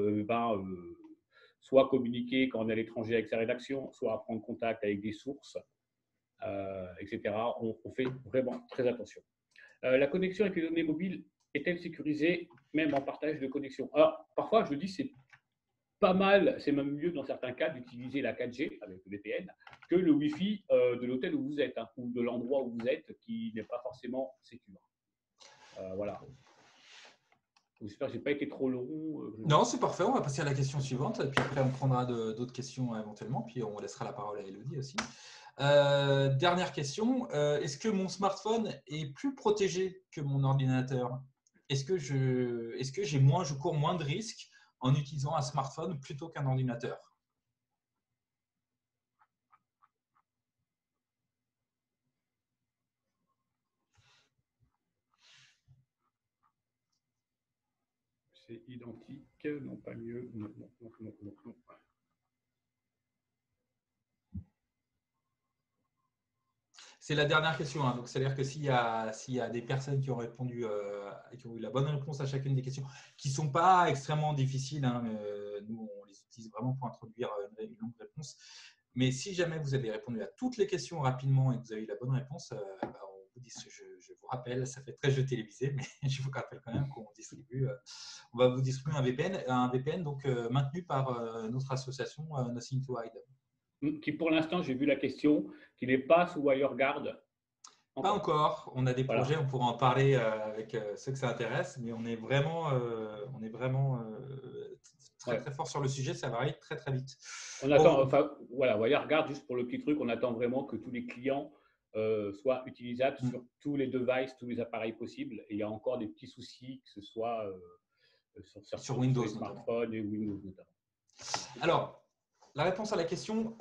soit communiquer quand on est à l'étranger avec sa rédaction, soit prendre contact avec des sources, etc. On fait vraiment très attention. La connexion avec les données mobiles est-elle sécurisée, même en partage de connexion? Alors, parfois, je dis c'est pas mal, c'est même mieux dans certains cas d'utiliser la 4G avec le VPN que le Wi-Fi de l'hôtel où vous êtes ou de l'endroit où vous êtes qui n'est pas forcément sécure. Voilà. J'espère que je n'ai pas été trop long. Non, c'est parfait. On va passer à la question suivante. Et puis après, on prendra d'autres questions éventuellement. Puis on laissera la parole à Elodie aussi. Dernière question. Est-ce que mon smartphone est plus protégé que mon ordinateur? Est-ce que je cours moins de risques en utilisant un smartphone plutôt qu'un ordinateur? C'est identique, non pas mieux. Non. C'est la dernière question. Donc, c'est-à-dire que s'il y a des personnes qui ont répondu, qui ont eu la bonne réponse à chacune des questions, qui ne sont pas extrêmement difficiles, nous, on les utilise vraiment pour introduire une longue réponse. Mais si jamais vous avez répondu à toutes les questions rapidement et que vous avez eu la bonne réponse, je vous rappelle, ça fait très jeu télévisé, mais je vous rappelle quand même on va vous distribuer un VPN donc, maintenu par notre association Nothing to Hide. Qui pour l'instant, j'ai vu la question, qui n'est pas sous WireGuard. Pas encore. On a des projets, on pourra en parler avec ceux que ça intéresse, mais on est vraiment très fort sur le sujet. Ça va aller très très vite. On attend, WireGuard, juste pour le petit truc, on attend vraiment que tous les clients soient utilisables sur tous les devices, tous les appareils possibles. Et il y a encore des petits soucis, que ce soit sur Windows, sur les smartphones et Windows notamment. Alors, la réponse à la question,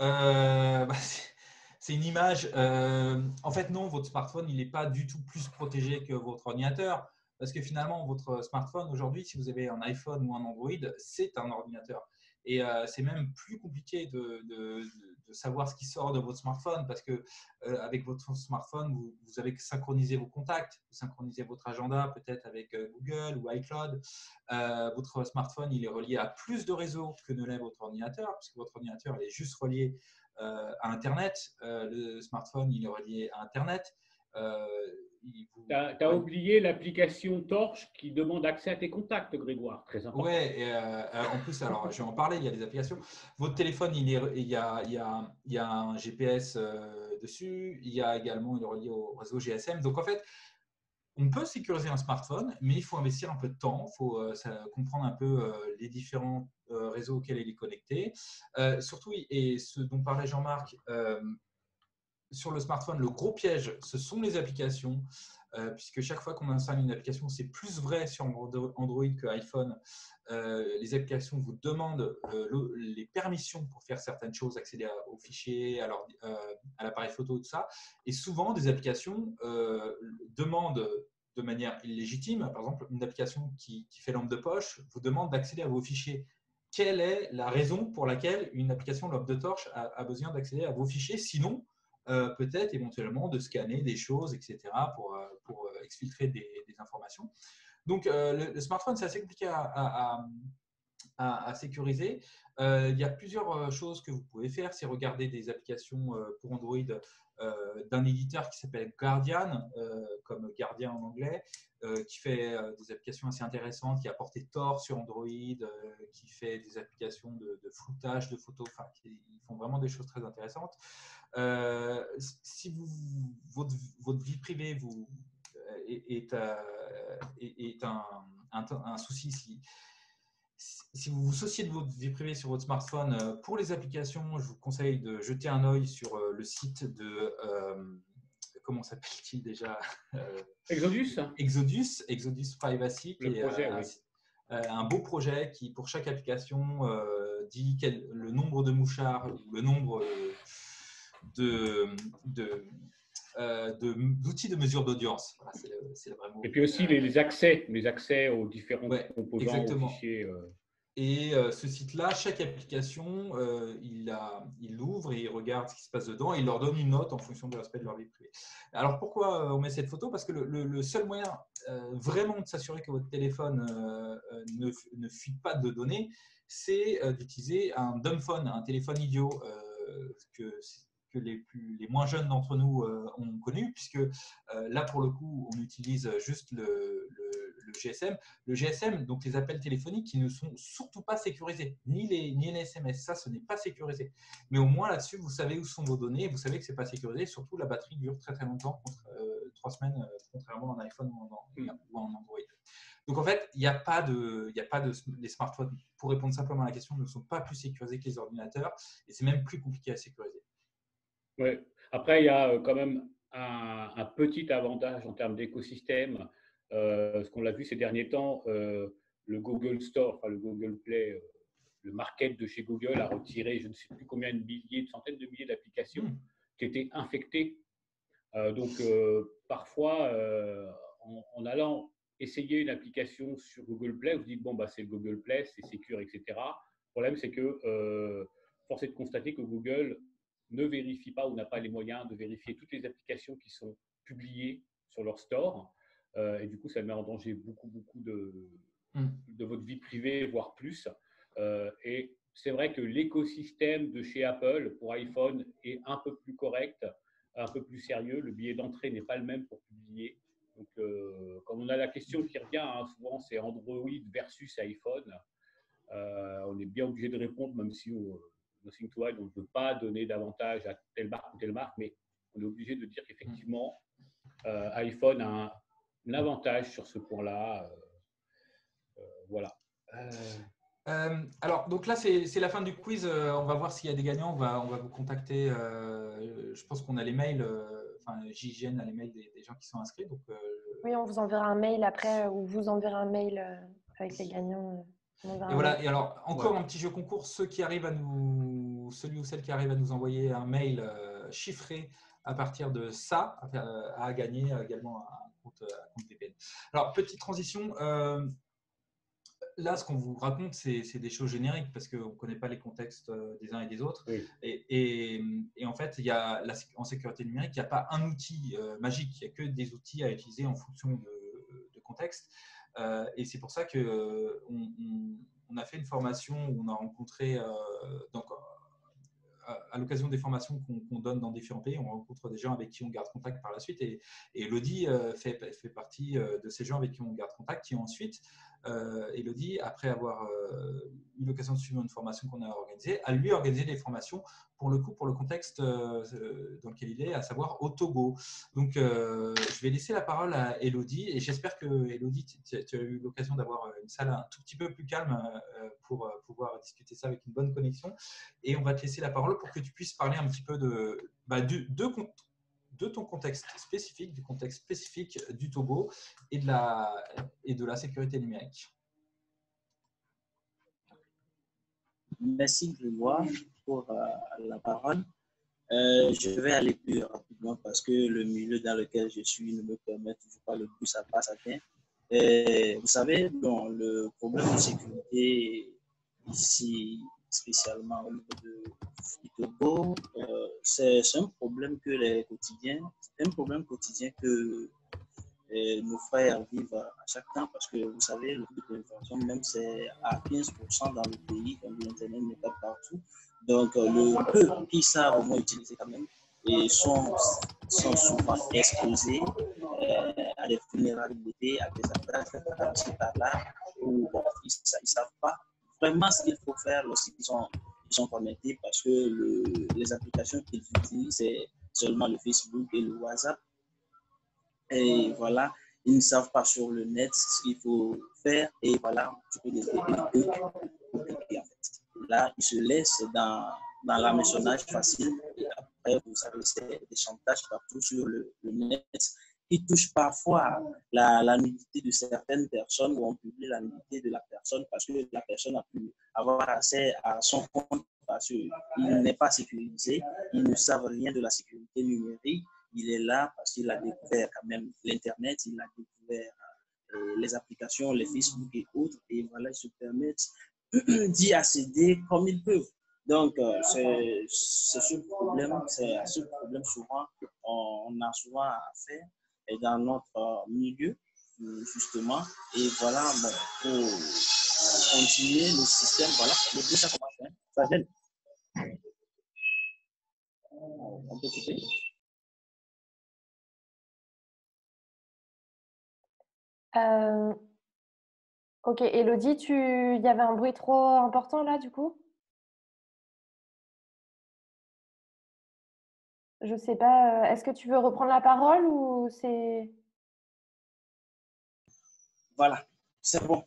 c'est une image. En fait, non, votre smartphone, il n'est pas du tout plus protégé que votre ordinateur. Parce que finalement, votre smartphone, aujourd'hui, si vous avez un iPhone ou un Android, c'est un ordinateur. Et c'est même plus compliqué de savoir ce qui sort de votre smartphone parce que avec votre smartphone, vous avez synchronisé vos contacts, vous synchronisez votre agenda peut-être avec Google ou iCloud. Votre smartphone, il est relié à plus de réseaux que ne l'est votre ordinateur, puisque votre ordinateur, il est juste relié à Internet. Le smartphone, il est relié à Internet. Tu as oublié l'application Torch qui demande accès à tes contacts, Grégoire. Très important. Ouais, en plus, alors je vais en parler, il y a des applications. Votre téléphone, il y a un GPS dessus, il y a également, il est relié au réseau GSM. Donc en fait, on peut sécuriser un smartphone, mais il faut investir un peu de temps, il faut comprendre un peu les différents réseaux auxquels il est connecté. Surtout, et ce dont parlait Jean-Marc, sur le smartphone, le gros piège, ce sont les applications, puisque chaque fois qu'on installe une application, c'est plus vrai sur Android que iPhone. Les applications vous demandent les permissions pour faire certaines choses, accéder aux fichiers, à l'appareil photo, tout ça. Et souvent, des applications demandent de manière illégitime, par exemple, une application qui fait lampe de poche vous demande d'accéder à vos fichiers. Quelle est la raison pour laquelle une application lampe de torche a besoin d'accéder à vos fichiers? Sinon, peut-être éventuellement de scanner des choses, etc., pour exfiltrer des informations. Donc, le smartphone, c'est assez compliqué à sécuriser. Il y a plusieurs choses que vous pouvez faire. C'est regarder des applications pour Android d'un éditeur qui s'appelle Guardian, comme Gardien en anglais, qui fait des applications assez intéressantes, qui a porté Tor sur Android, qui fait des applications de floutage de photos, enfin, ils font vraiment des choses très intéressantes. Si votre vie privée est un souci, si vous vous souciez de votre vie privée sur votre smartphone, pour les applications, je vous conseille de jeter un œil sur le site de, comment s'appelle-t-il déjà Exodus. Exodus Privacy, qui est projet, oui. un beau projet qui, pour chaque application, dit le nombre de mouchards ou le nombre d'outils de mesure d'audience. Voilà, c'est le vrai mot. Et puis aussi les accès aux différents composants, exactement. aux fichiers. Et ce site-là, chaque application, il l'ouvre et il regarde ce qui se passe dedans et il leur donne une note en fonction du respect de leur vie privée. Alors pourquoi on met cette photo? Parce que le seul moyen vraiment de s'assurer que votre téléphone ne fuite pas de données, c'est d'utiliser un dumb phone, un téléphone idiot que les moins jeunes d'entre nous ont connu, puisque là, pour le coup, on utilise juste le GSM. Le GSM, donc les appels téléphoniques qui ne sont surtout pas sécurisés, ni les SMS, ça, ce n'est pas sécurisé. Mais au moins là-dessus, vous savez où sont vos données, vous savez que ce n'est pas sécurisé, surtout la batterie dure très très longtemps, 3 semaines, contrairement à un iPhone ou en Android. Donc en fait, il n'y a pas de, les smartphones, pour répondre simplement à la question, ne sont pas plus sécurisés que les ordinateurs, et c'est même plus compliqué à sécuriser. Ouais. Après, il y a quand même un petit avantage en termes d'écosystème. Ce qu'on l'a vu ces derniers temps, le Google Store, enfin le Google Play, le market de chez Google a retiré je ne sais plus combien de milliers, de centaines de milliers d'applications qui étaient infectées. Donc, parfois, en allant essayer une application sur Google Play, vous dites, bon, bah, c'est le Google Play, c'est sécure, etc. Le problème, c'est que force est de constater que Google ne vérifie pas ou n'a pas les moyens de vérifier toutes les applications qui sont publiées sur leur store. Et du coup, ça met en danger beaucoup de votre vie privée, voire plus. Et c'est vrai que l'écosystème de chez Apple pour iPhone est un peu plus correct, un peu plus sérieux. Le billet d'entrée n'est pas le même pour publier. Donc, quand on a la question qui revient, souvent c'est Android versus iPhone. On est bien obligé de répondre, même si Nothing2Hide, on ne veut pas donner d'avantage à telle marque ou telle marque, mais on est obligé de dire qu'effectivement, iPhone a un avantage sur ce point-là. Voilà. Alors, donc là, c'est la fin du quiz. On va voir s'il y a des gagnants. On va vous contacter. Je pense qu'on a les mails. Enfin, JGN a les mails des gens qui sont inscrits. Donc, oui, on vous enverra un mail après, ou vous enverra un mail avec les gagnants. Et voilà. Et alors, encore un petit jeu concours. Celui ou celle qui arrive à nous envoyer un mail chiffré à partir de ça a gagné également un compte VPN. Alors, petite transition. Là, ce qu'on vous raconte, c'est des choses génériques parce qu'on ne connaît pas les contextes des uns et des autres. Oui. Et en fait, en sécurité numérique, il n'y a pas un outil magique. Il n'y a que des outils à utiliser en fonction de contexte. Et c'est pour ça qu'on a fait une formation où on a rencontré, à l'occasion des formations qu'on donne dans différents pays, on rencontre des gens avec qui on garde contact par la suite. Et Elodie fait partie de ces gens avec qui on garde contact, qui ensuite, Elodie, après avoir eu l'occasion de suivre une formation qu'on a organisée, a lui organisé des formations pour le contexte dans lequel il est, à savoir au Togo. Donc, je vais laisser la parole à Elodie et j'espère que, Elodie, tu as eu l'occasion d'avoir une salle un tout petit peu plus calme pour pouvoir discuter ça avec une bonne connexion. Et on va te laisser la parole pour que tu puisses parler un petit peu de ton contexte spécifique, du contexte spécifique du Togo et de la sécurité numérique. Merci Grégoire pour la parole. Je vais aller plus rapidement parce que le milieu dans lequel je suis ne me permet toujours pas le plus à passe à terre. Vous savez, bon, le problème de sécurité ici, spécialement au niveau du Togo, c'est un problème quotidien que nos frères vivent à chaque temps parce que vous savez, le taux de pénétration même c'est à 15% dans le pays, donc l'Internet n'est pas partout. Donc le peu qui savent au moins utiliser quand même et sont souvent exposés à des vulnérabilités, à des attaques par-ci par-là, où bon, ils ne savent pas vraiment ce qu'il faut faire lorsqu'ils sont connectés parce que les applications qu'ils utilisent, c'est seulement le Facebook et le WhatsApp. Et voilà, ils ne savent pas sur le net ce qu'il faut faire. Et voilà, tu peux les aider en fait. Là, ils se laissent dans l'hameçonnage facile. Et après, vous savez, c'est des chantages partout sur le net qui touchent parfois la nudité de certaines personnes ou on publie la nudité de la personne parce que la personne a pu avoir accès à son compte parce qu'il n'est pas sécurisé. Ils ne savent rien de la sécurité numérique. Il est là parce qu'il a découvert quand même l'Internet, il a découvert les applications, les Facebook et autres, et voilà, ils se permettent d'y accéder comme ils peuvent. Donc, c'est ce problème, c'est à ce problème souvent, on a souvent à faire dans notre milieu, justement, et voilà, bon, pour continuer le système, voilà, le but, ça commence, hein, ça gêne. On peut couper. Ok, Elodie, il y avait un bruit trop important là, du coup? Je sais pas, est-ce que tu veux reprendre la parole ou c'est… Voilà, c'est bon.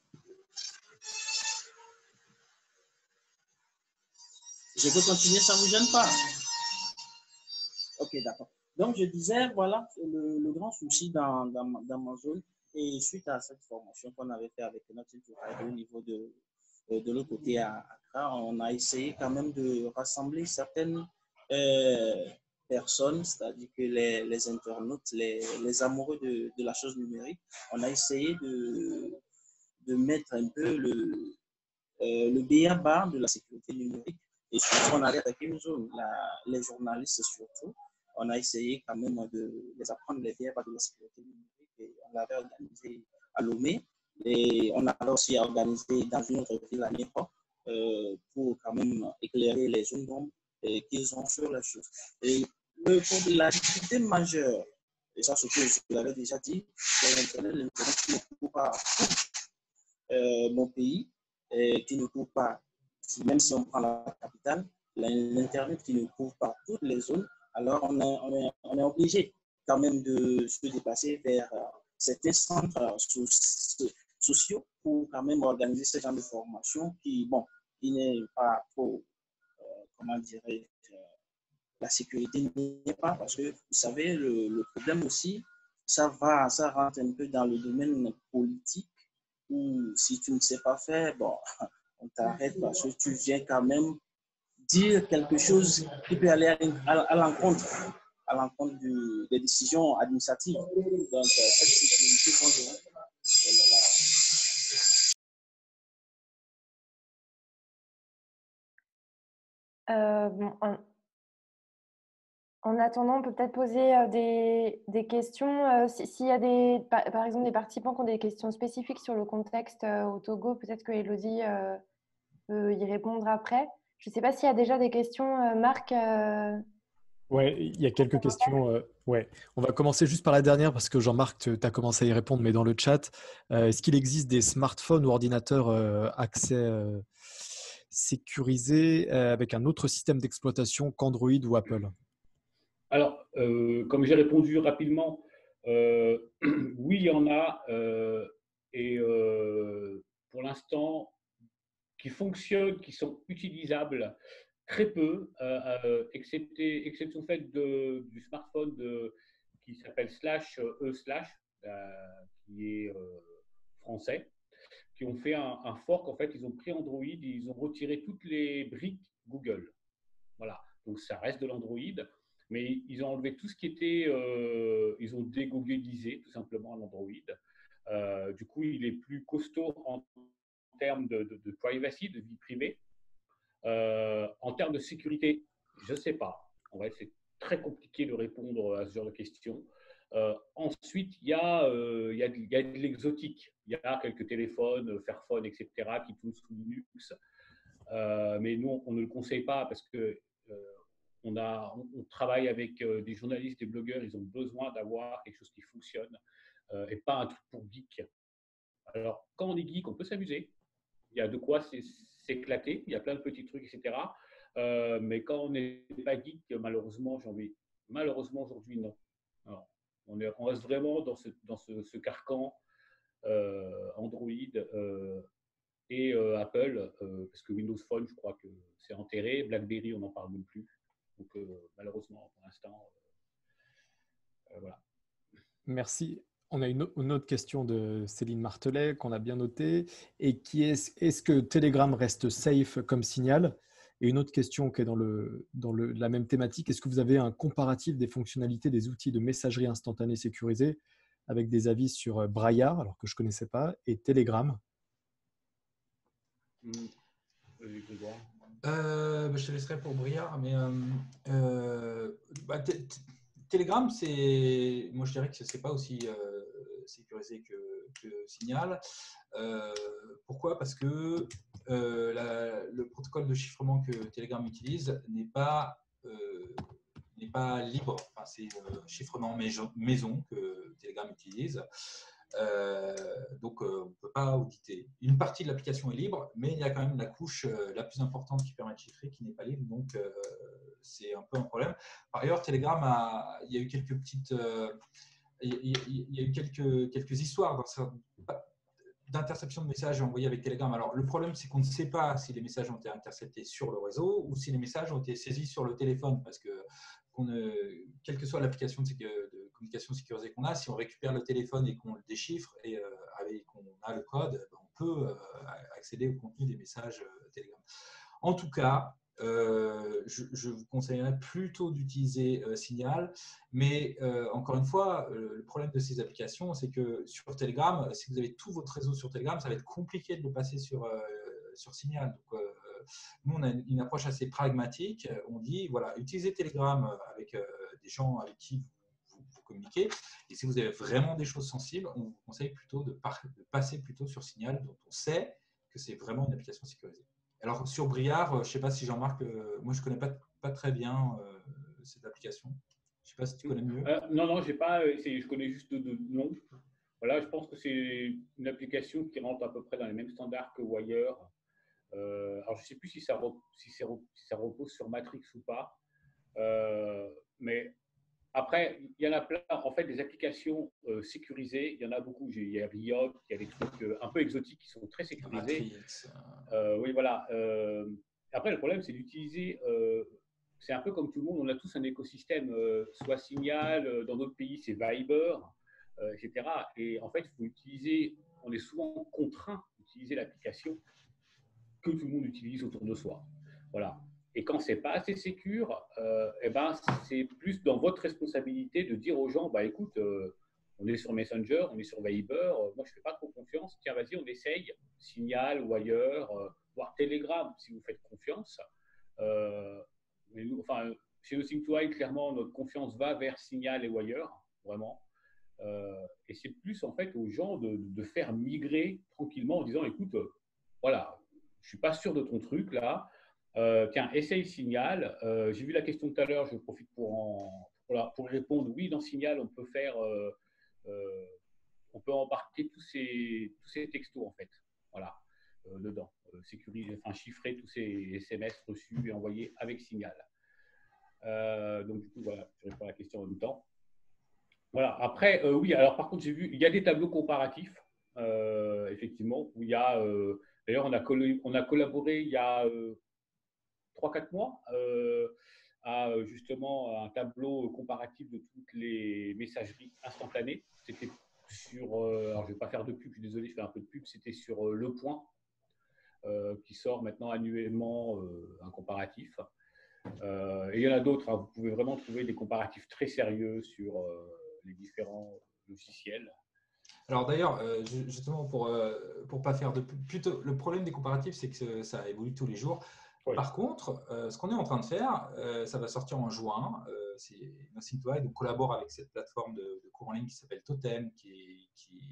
Je peux continuer, ça ne vous gêne pas? Ok, d'accord. Donc, je disais, voilà, le grand souci dans ma zone, et suite à cette formation qu'on avait fait avec notre étudiant au niveau de l'autre côté à Accra, on a essayé quand même de rassembler certaines personnes, c'est-à-dire que les internautes, les amoureux de la chose numérique, on a essayé de mettre un peu le b.a.-ba de la sécurité numérique. Et surtout, on a attaqué une zone, les journalistes surtout. On a essayé quand même de les apprendre les b.a.-ba de la sécurité numérique. Et on l'avait organisé à Lomé. Et on a aussi organisé dans une autre ville à Nipo pour quand même éclairer les zones d'ombre qu'ils ont sur les choses. Et la difficulté majeure, et ça, ce que je l'avais déjà dit, c'est l'Internet qui ne couvre pas mon pays, qui ne couvre pas, même si on prend la capitale, l'Internet qui ne couvre pas toutes les zones, alors on est obligé quand même de se déplacer vers certains centres sociaux pour quand même organiser ce genre de formation qui, bon, qui n'est pas trop, comment dirais-je, la sécurité n'est pas, parce que vous savez, le problème aussi, ça rentre un peu dans le domaine politique ou si tu ne sais pas faire, bon, on t'arrête parce que tu viens quand même dire quelque chose qui peut aller à l'encontre des décisions administratives. Donc, cette sécurité qu'on veut, Bon, en attendant, on peut peut-être poser des questions. S'il y a par exemple des participants qui ont des questions spécifiques sur le contexte au Togo, peut-être que Elodie peut y répondre après. Je ne sais pas s'il y a déjà des questions, Marc. Ouais, il y a quelques questions. Ouais. On va commencer juste par la dernière parce que Jean-Marc, tu as commencé à y répondre, mais dans le chat, est-ce qu'il existe des smartphones ou ordinateurs accès sécurisé avec un autre système d'exploitation qu'Android ou Apple? Alors, comme j'ai répondu rapidement, oui, il y en a, et pour l'instant, qui fonctionnent, qui sont utilisables, très peu, exception faite du smartphone qui s'appelle Slash, E-Slash, qui est français, qui ont fait un fork. En fait, ils ont pris Android et ils ont retiré toutes les briques Google. Voilà, donc ça reste de l'Android, mais ils ont enlevé tout ce qui était, ils ont dégooglilisé tout simplement l'Android. Du coup, il est plus costaud en termes de privacy, de vie privée. En termes de sécurité, je ne sais pas. En vrai, c'est très compliqué de répondre à ce genre de questions. Ensuite, il y a de l'exotique. Il y a quelques téléphones, Fairphone, etc., qui tournent sous Linux. Mais nous, on ne le conseille pas parce que on travaille avec des journalistes, des blogueurs. Ils ont besoin d'avoir quelque chose qui fonctionne et pas un truc pour geek. Alors, quand on est geek, on peut s'amuser. Il y a de quoi s'éclater. Il y a plein de petits trucs, etc. Mais quand on n'est pas geek, malheureusement aujourd'hui, non. Alors, on reste vraiment dans ce carcan Android et Apple, parce que Windows Phone, je crois que c'est enterré. BlackBerry, on n'en parle même plus. Donc, malheureusement, pour l'instant, voilà. Merci. On a une autre question de Céline Martelet qu'on a bien notée et qui est-ce que Telegram reste safe comme signal? Et une autre question qui est dans la même thématique, est-ce que vous avez un comparatif des fonctionnalités des outils de messagerie instantanée sécurisés avec des avis sur Braillard, alors que je ne connaissais pas, et Telegram? Je te laisserai pour Briard, mais Telegram, moi je dirais que ce n'est pas aussi sécurisé que Signal. Pourquoi? Parce que le protocole de chiffrement que Telegram utilise n'est pas libre. Enfin, c'est chiffrement maison que Telegram utilise. Donc, on ne peut pas auditer. Une partie de l'application est libre, mais il y a quand même la couche la plus importante qui permet de chiffrer qui n'est pas libre. Donc, c'est un peu un problème. Par ailleurs, Telegram, il y a eu quelques petites… il y a eu quelques histoires d'interception de messages envoyés avec Telegram. Alors, le problème, c'est qu'on ne sait pas si les messages ont été interceptés sur le réseau ou si les messages ont été saisis sur le téléphone, parce que quelle que soit l'application de communication sécurisée qu'on a, si on récupère le téléphone et qu'on le déchiffre et qu'on a le code, on peut accéder au contenu des messages Telegram. En tout cas, je vous conseillerais plutôt d'utiliser Signal, mais encore une fois, le problème de ces applications, c'est que sur Telegram, si vous avez tout votre réseau sur Telegram, ça va être compliqué de le passer sur Signal. Donc, nous, on a une approche assez pragmatique. On dit, voilà, utilisez Telegram avec des gens avec qui vous communiquez. Et si vous avez vraiment des choses sensibles, on vous conseille plutôt de passer plutôt sur Signal, dont on sait que c'est vraiment une application sécurisée. Alors, sur Briard, je ne sais pas si Jean-Marc, moi, je ne connais pas très bien cette application. Je ne sais pas si tu connais mieux. Non, j'ai pas essayé. Je connais juste de nom. Voilà, je pense que c'est une application qui rentre à peu près dans les mêmes standards que Wire. Alors, je ne sais plus si ça repose sur Matrix ou pas. Mais après, il y en a plein. En fait, des applications sécurisées, il y en a beaucoup. Il y a Riot, il y a des trucs un peu exotiques qui sont très sécurisés. Oui, voilà. Après, le problème, c'est d'utiliser… c'est un peu comme tout le monde. On a tous un écosystème, soit Signal, dans d'autres pays, c'est Viber, etc. Et en fait, il faut utiliser… On est souvent contraint d'utiliser l'application que tout le monde utilise autour de soi. Voilà. Et quand c'est pas assez sécure, c'est plus dans votre responsabilité de dire aux gens, écoute, on est sur Messenger, on est sur Viber, moi je fais pas trop confiance, tiens vas-y on essaye, Signal, Wire, voire Telegram si vous faites confiance. Mais nous, chez Nothing2Hide, clairement notre confiance va vers Signal et Wire, vraiment. Et c'est plus en fait aux gens de faire migrer tranquillement en disant, écoute, voilà, je suis pas sûr de ton truc là. Tiens, essaye Signal. J'ai vu la question tout à l'heure, je profite pour répondre. Oui, dans Signal, on peut faire, on peut embarquer tous ces textos en fait, voilà, dedans, sécuriser, chiffrer tous ces SMS reçus et envoyés avec Signal. Donc du coup, voilà, je réponds à la question en même temps. Voilà. Après, oui. Alors par contre, j'ai vu, il y a des tableaux comparatifs, effectivement, où il y a. D'ailleurs, on a collaboré il y a 3-4 mois à justement un tableau comparatif de toutes les messageries instantanées. C'était sur, alors je ne vais pas faire de pub, je suis désolé, je fais un peu de pub, c'était sur Le Point, qui sort maintenant annuellement un comparatif. Et il y en a d'autres, hein. Vous pouvez vraiment trouver des comparatifs très sérieux sur les différents logiciels. Alors d'ailleurs, justement, pour pas faire de plutôt, le problème des comparatifs, c'est que ça évolue tous les jours. Oui. Par contre, ce qu'on est en train de faire, ça va sortir en juin, Nothing to Hide. On collabore avec cette plateforme de cours en ligne qui s'appelle Totem, qui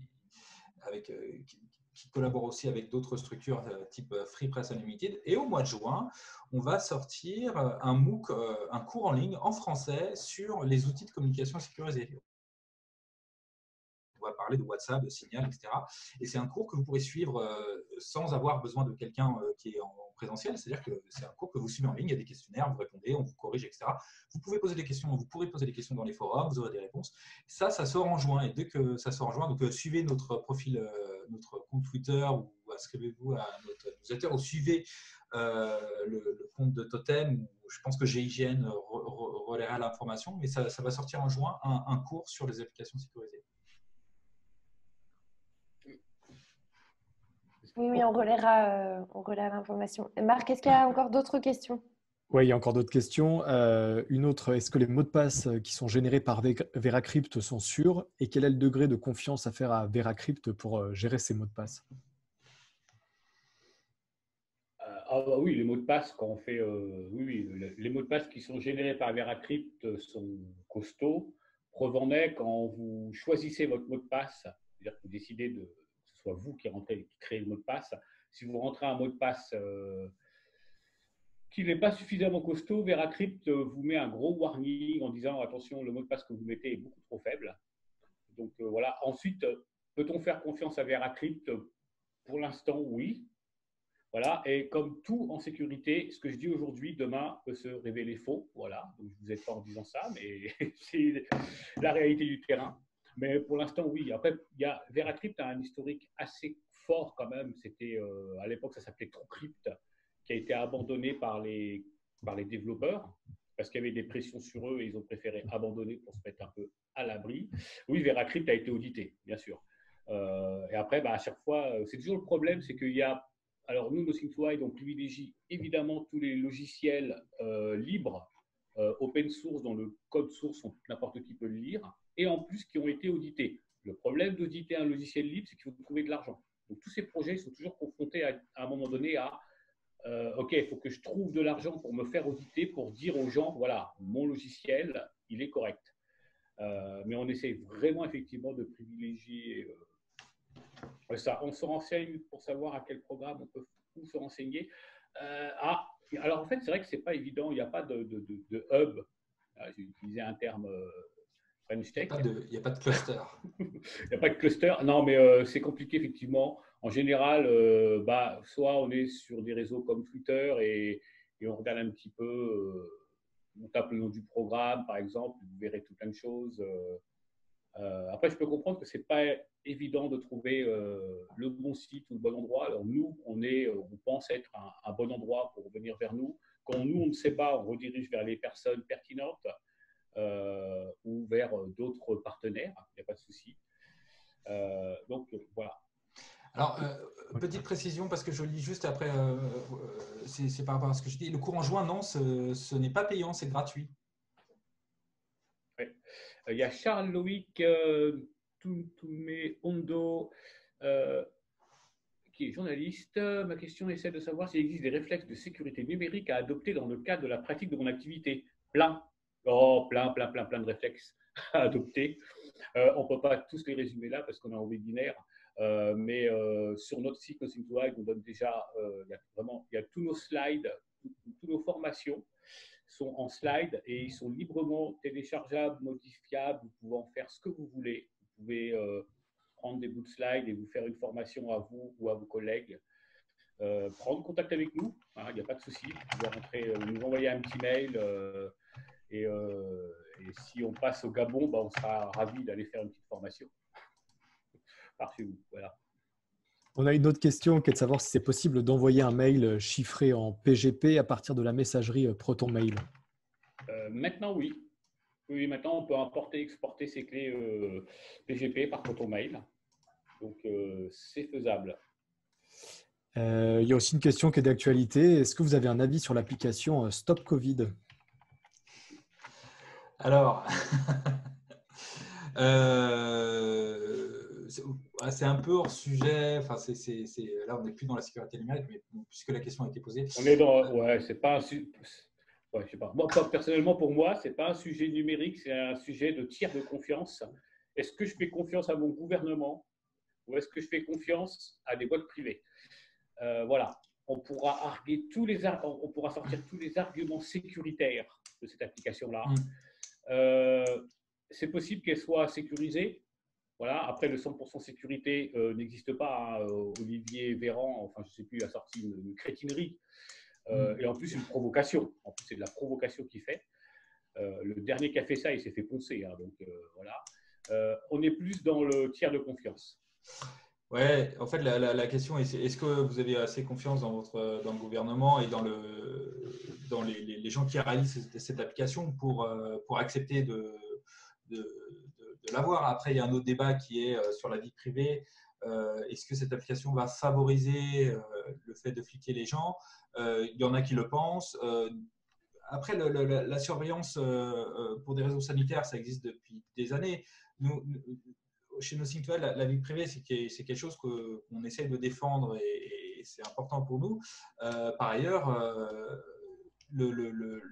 collabore aussi avec d'autres structures type Free Press Unlimited. Et au mois de juin, on va sortir un MOOC, un cours en ligne en français sur les outils de communication sécurisés. On va parler de WhatsApp, de Signal, etc. Et c'est un cours que vous pourrez suivre sans avoir besoin de quelqu'un qui est en présentiel. C'est-à-dire que c'est un cours que vous suivez en ligne, il y a des questionnaires, vous répondez, on vous corrige, etc. Vous pouvez poser des questions, vous pourrez poser des questions dans les forums, vous aurez des réponses. Ça sort en juin. Et dès que ça sort en juin, donc suivez notre profil, notre compte Twitter ou inscrivez-vous à notre newsletter ou suivez le compte de Totem. Je pense que GIGN relaiera l'information, mais ça va sortir en juin un cours sur les applications sécurisées. Oui, on relaiera l'information. Marc, est-ce qu'il y a encore d'autres questions? Oui, il y a encore d'autres questions. Une autre, est-ce que les mots de passe qui sont générés par VeraCrypt sont sûrs? Et quel est le degré de confiance à faire à VeraCrypt pour gérer ces mots de passe? Oui, les mots de passe, quand on fait. Les mots de passe qui sont générés par VeraCrypt sont costauds. Preuve en est, quand vous choisissez votre mot de passe, c'est-à-dire que vous décidez que ce soit vous qui créez le mot de passe, si vous rentrez un mot de passe qui n'est pas suffisamment costaud, VeraCrypt vous met un gros warning en disant attention, le mot de passe que vous mettez est beaucoup trop faible. Donc voilà. Ensuite, peut-on faire confiance à VeraCrypt? Pour l'instant, oui. Voilà. Et comme tout en sécurité, ce que je dis aujourd'hui, demain peut se révéler faux. Voilà. Donc je ne vous aide pas en disant ça, mais c'est la réalité du terrain. Mais pour l'instant, oui. Après, VeraCrypt a un historique assez fort quand même. C'était à l'époque, ça s'appelait TrueCrypt, qui a été abandonné par les développeurs parce qu'il y avait des pressions sur eux et ils ont préféré abandonner pour se mettre un peu à l'abri. Oui, VeraCrypt a été audité, bien sûr. Et après, à chaque fois, c'est toujours le problème, c'est qu'il y a. Alors nous, Nothing to Hide, on privilégie évidemment tous les logiciels libres, open source, dont le code source, n'importe qui peut le lire, et en plus qui ont été audités. Le problème d'auditer un logiciel libre, c'est qu'il faut trouver de l'argent. Donc tous ces projets sont toujours confrontés à un moment donné à OK, il faut que je trouve de l'argent pour me faire auditer, pour dire aux gens, voilà, mon logiciel, il est correct. Mais on essaie vraiment effectivement de privilégier ça. On se renseigne pour savoir à quel programme on peut se renseigner. Alors en fait, c'est vrai que ce n'est pas évident, il n'y a pas de hub. J'ai utilisé un terme French Tech. Il n'y a pas de cluster. Il n'y a pas de cluster. Non, mais c'est compliqué, effectivement. En général, soit on est sur des réseaux comme Twitter et on regarde un petit peu, on tape le nom du programme, par exemple, vous verrez tout plein de choses. Après, je peux comprendre que ce n'est pas évident de trouver le bon site ou le bon endroit. Alors nous, on pense être un bon endroit pour venir vers nous. Quand nous, on ne sait pas, on redirige vers les personnes pertinentes ou vers d'autres partenaires. Il n'y a pas de souci. Donc, voilà. Alors, petite précision, parce que je lis juste après, c'est par rapport à ce que je dis. Le cours en juin, non, ce n'est pas payant, c'est gratuit. Oui. Il y a Charles Loïc Toume Hondo, qui est journaliste. Ma question essaie de savoir s'il existe des réflexes de sécurité numérique à adopter dans le cadre de la pratique de mon activité. Plein de réflexes à adopter. On ne peut pas tous les résumer là parce qu'on est en webinaire. Mais sur notre site Nothing to Hide, on donne déjà, il y a tous nos slides, toutes nos formations sont en slide et ils sont librement téléchargeables, modifiables. Vous pouvez en faire ce que vous voulez. Vous pouvez prendre des bouts de slides et vous faire une formation à vous ou à vos collègues. Prendre contact avec nous, il n'y a pas de souci. Vous pouvez nous envoyer un petit mail et si on passe au Gabon, on sera ravis d'aller faire une petite formation par chez vous. Voilà. On a une autre question qui est de savoir si c'est possible d'envoyer un mail chiffré en PGP à partir de la messagerie ProtonMail. Maintenant, oui. Oui, maintenant, on peut importer, exporter ces clés PGP par ProtonMail. Donc, c'est faisable. Il y a aussi une question qui est d'actualité. Est-ce que vous avez un avis sur l'application Stop Covid? Alors, c'est un peu hors sujet. Enfin, là, on n'est plus dans la sécurité numérique, mais puisque la question a été posée. On est dans. Ouais, c'est pas. Ouais, je sais pas. Moi, personnellement, pour moi, ce n'est pas un sujet numérique, c'est un sujet de tiers de confiance. Est-ce que je fais confiance à mon gouvernement ou est-ce que je fais confiance à des boîtes privées? Voilà. On pourra on pourra sortir tous les arguments sécuritaires de cette application-là. C'est possible qu'elle soit sécurisée. Voilà. Après, le 100% sécurité n'existe pas. Hein. Olivier Véran, enfin, je ne sais plus, a sorti une crétinerie. Et en plus, une provocation. En plus, c'est de la provocation qu'il fait. Le dernier qui a fait ça, il s'est fait poncer. Hein, donc, voilà. On est plus dans le tiers de confiance. Ouais, en fait, la question est-ce que vous avez assez confiance dans le gouvernement et dans les gens qui réalisent cette application pour accepter de l'avoir? Après, il y a un autre débat qui est sur la vie privée. Est-ce que cette application va favoriser le fait de fliquer les gens? Il y en a qui le pensent. Après, la surveillance pour des raisons sanitaires, ça existe depuis des années. Chez Nothing2Hide, la vie privée, c'est quelque chose qu'on essaie de défendre et c'est important pour nous. Par ailleurs, le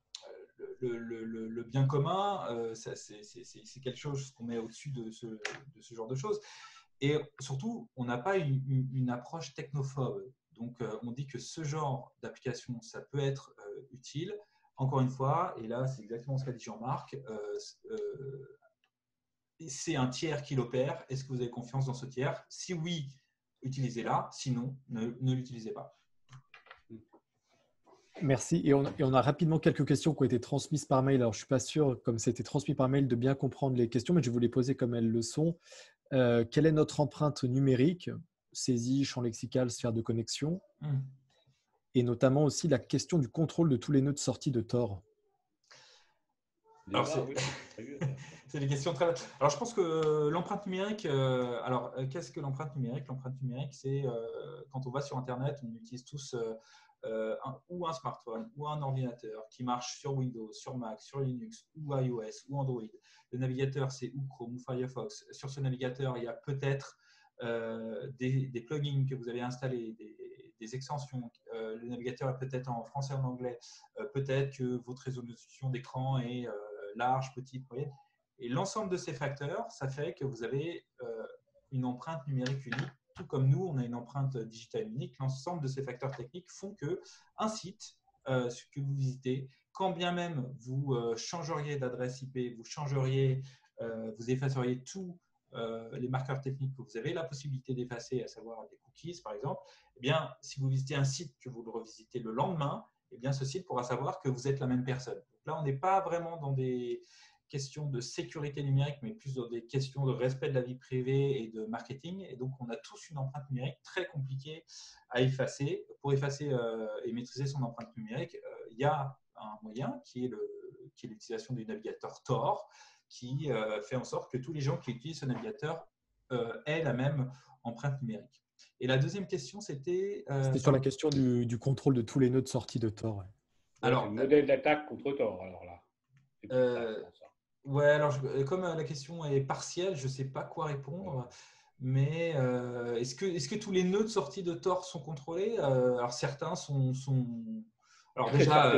bien commun, c'est quelque chose qu'on met au-dessus de ce genre de choses. Et surtout, on n'a pas une approche technophobe. Donc, on dit que ce genre d'application, ça peut être utile. Encore une fois, et là, c'est exactement ce qu'a dit Jean-Marc, c'est un tiers qui l'opère. Est-ce que vous avez confiance dans ce tiers? Si oui, utilisez-la. Sinon, ne l'utilisez pas. Merci. Et on a rapidement quelques questions qui ont été transmises par mail. Alors, je ne suis pas sûr, comme c'était transmis par mail, de bien comprendre les questions, mais je vais vous les poser comme elles le sont. Quelle est notre empreinte numérique? Saisie, champ lexical, sphère de connexion. Et notamment aussi la question du contrôle de tous les nœuds de sortie de Tor. Alors, c'est des questions très… Alors, je pense que l'empreinte numérique… qu'est-ce que l'empreinte numérique? L'empreinte numérique, c'est quand on va sur Internet, on utilise tous ou un smartphone ou un ordinateur qui marche sur Windows, sur Mac, sur Linux ou iOS ou Android. Le navigateur, c'est ou Chrome ou Firefox. Sur ce navigateur, il y a peut-être des plugins que vous avez installés, des extensions. Le navigateur est peut-être en français ou en anglais. Peut-être que votre résolution d'écran est large, petite, moyenne. Et l'ensemble de ces facteurs, ça fait que vous avez une empreinte numérique unique. Tout comme nous, on a une empreinte digitale unique. L'ensemble de ces facteurs techniques font qu'un site que vous visitez, quand bien même vous changeriez d'adresse IP, vous effaceriez tous les marqueurs techniques que vous avez la possibilité d'effacer, à savoir des cookies par exemple, eh bien, si vous visitez un site que vous le revisitez le lendemain, eh bien, ce site pourra savoir que vous êtes la même personne. Donc là, on n'est pas vraiment dans des questions de sécurité numérique, mais plus dans des questions de respect de la vie privée et de marketing. Et donc, on a tous une empreinte numérique très compliquée à effacer. Pour effacer et maîtriser son empreinte numérique, il y a un moyen qui est l'utilisation du navigateur Tor, qui fait en sorte que tous les gens qui utilisent ce navigateur aient la même empreinte numérique. Et la deuxième question, c'était… C'était sur la question du contrôle de tous les nœuds de sortie de Tor. Ouais. Alors, c'est le modèle d'attaque contre Tor, alors là. Ouais, alors comme la question est partielle, je ne sais pas quoi répondre. Mais est-ce que tous les nœuds de sortie de Tor sont contrôlés? Alors certains sont… Alors déjà,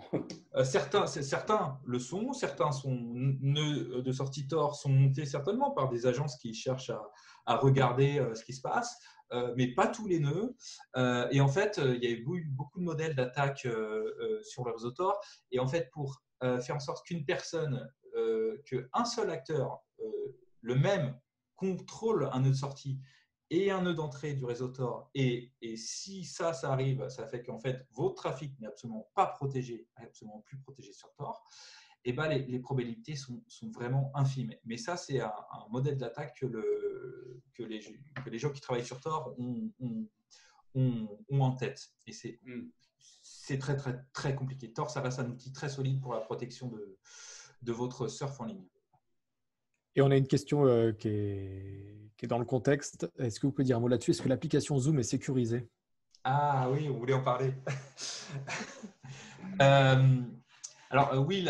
certains le sont, certains nœuds de sortie Tor sont montés certainement par des agences qui cherchent à regarder ce qui se passe, mais pas tous les nœuds. Et en fait, il y a eu beaucoup de modèles d'attaque sur le réseau Tor. Et en fait, pour faire en sorte qu'un seul acteur, le même, contrôle un nœud de sortie et un nœud d'entrée du réseau Tor, et si ça arrive, ça fait qu'en fait, votre trafic n'est absolument pas protégé, absolument plus protégé sur Tor, et ben les probabilités sont vraiment infimes. Mais ça, c'est un modèle d'attaque que les gens qui travaillent sur Tor ont en tête. Et c'est très, très, très compliqué. Tor, ça reste un outil très solide pour la protection de votre surf en ligne. Et on a une question qui est dans le contexte. Est-ce que vous pouvez dire un mot là-dessus? Est-ce que l'application Zoom est sécurisée? Ah oui, on voulait en parler. Alors oui,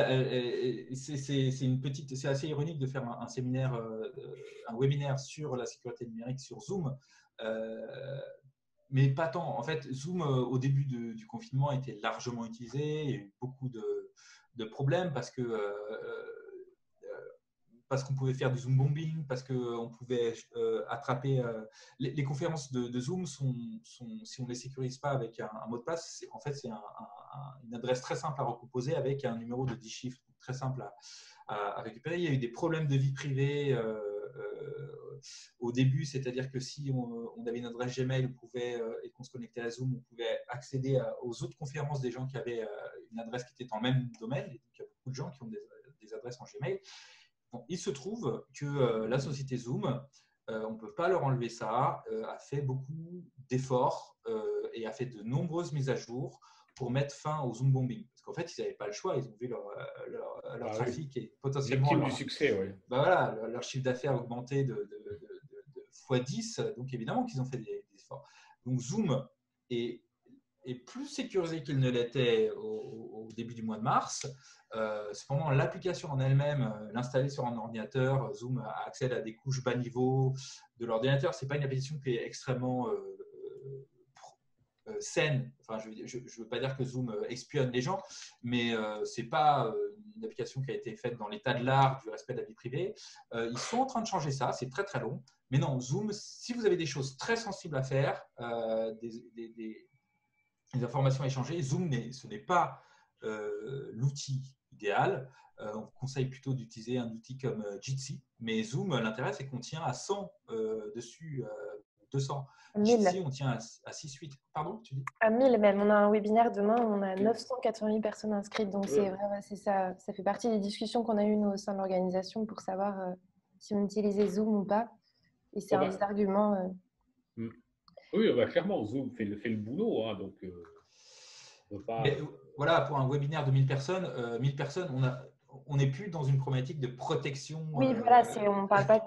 c'est assez ironique de faire un séminaire, un webinaire sur la sécurité numérique sur Zoom. mais pas tant. En fait, Zoom, au début du confinement, était largement utilisé. Il y a eu beaucoup de problèmes parce qu'on pouvait faire du Zoom bombing, parce qu'on pouvait attraper… les conférences de Zoom, si on ne les sécurise pas avec un mot de passe, en fait, c'est une adresse très simple à recomposer avec un numéro de 10 chiffres, très simple à récupérer. Il y a eu des problèmes de vie privée au début, c'est-à-dire que si on avait une adresse Gmail et qu'on se connectait à Zoom, on pouvait accéder aux autres conférences des gens qui avaient une adresse qui était en même domaine. Et donc, il y a beaucoup de gens qui ont des adresses en Gmail. Bon, il se trouve que la société Zoom, on ne peut pas leur enlever ça, a fait beaucoup d'efforts et a fait de nombreuses mises à jour pour mettre fin au Zoom bombing. Parce qu'en fait, ils n'avaient pas le choix, ils ont vu leur trafic et potentiellement victime du succès, oui. Leur chiffre d'affaires augmenter de x10, donc évidemment qu'ils ont fait des efforts. Donc Zoom est plus sécurisé qu'il ne l'était au début du mois de mars. Cependant, l'application en elle-même, l'installer sur un ordinateur, Zoom accède à des couches bas niveau de l'ordinateur. Ce n'est pas une application qui est extrêmement saine. Enfin, je ne veux pas dire que Zoom espionne les gens, mais ce n'est pas une application qui a été faite dans l'état de l'art du respect de la vie privée. Ils sont en train de changer ça, c'est très très long. Mais non, Zoom, si vous avez des choses très sensibles à faire, des informations à échanger, Zoom, ce n'est pas l'outil idéal. On conseille plutôt d'utiliser un outil comme Jitsi, mais Zoom, l'intérêt, c'est qu'on tient à 100 dessus, 200. 1000. Jitsi, on tient à 6, 8. Pardon, tu dis? À 1000 même. On a un webinaire demain, on a 980 personnes inscrites. Donc, c'est vrai, c'est ça. Ça fait partie des discussions qu'on a eues au sein de l'organisation pour savoir si on utilisait Zoom ou pas. Et c'est un des arguments. Oui, clairement, Zoom fait le boulot. Hein, donc, on peut pas… Mais, voilà, pour un webinaire de 1000 personnes, on n'est plus dans une problématique de protection. Oui, voilà, on ne parle pas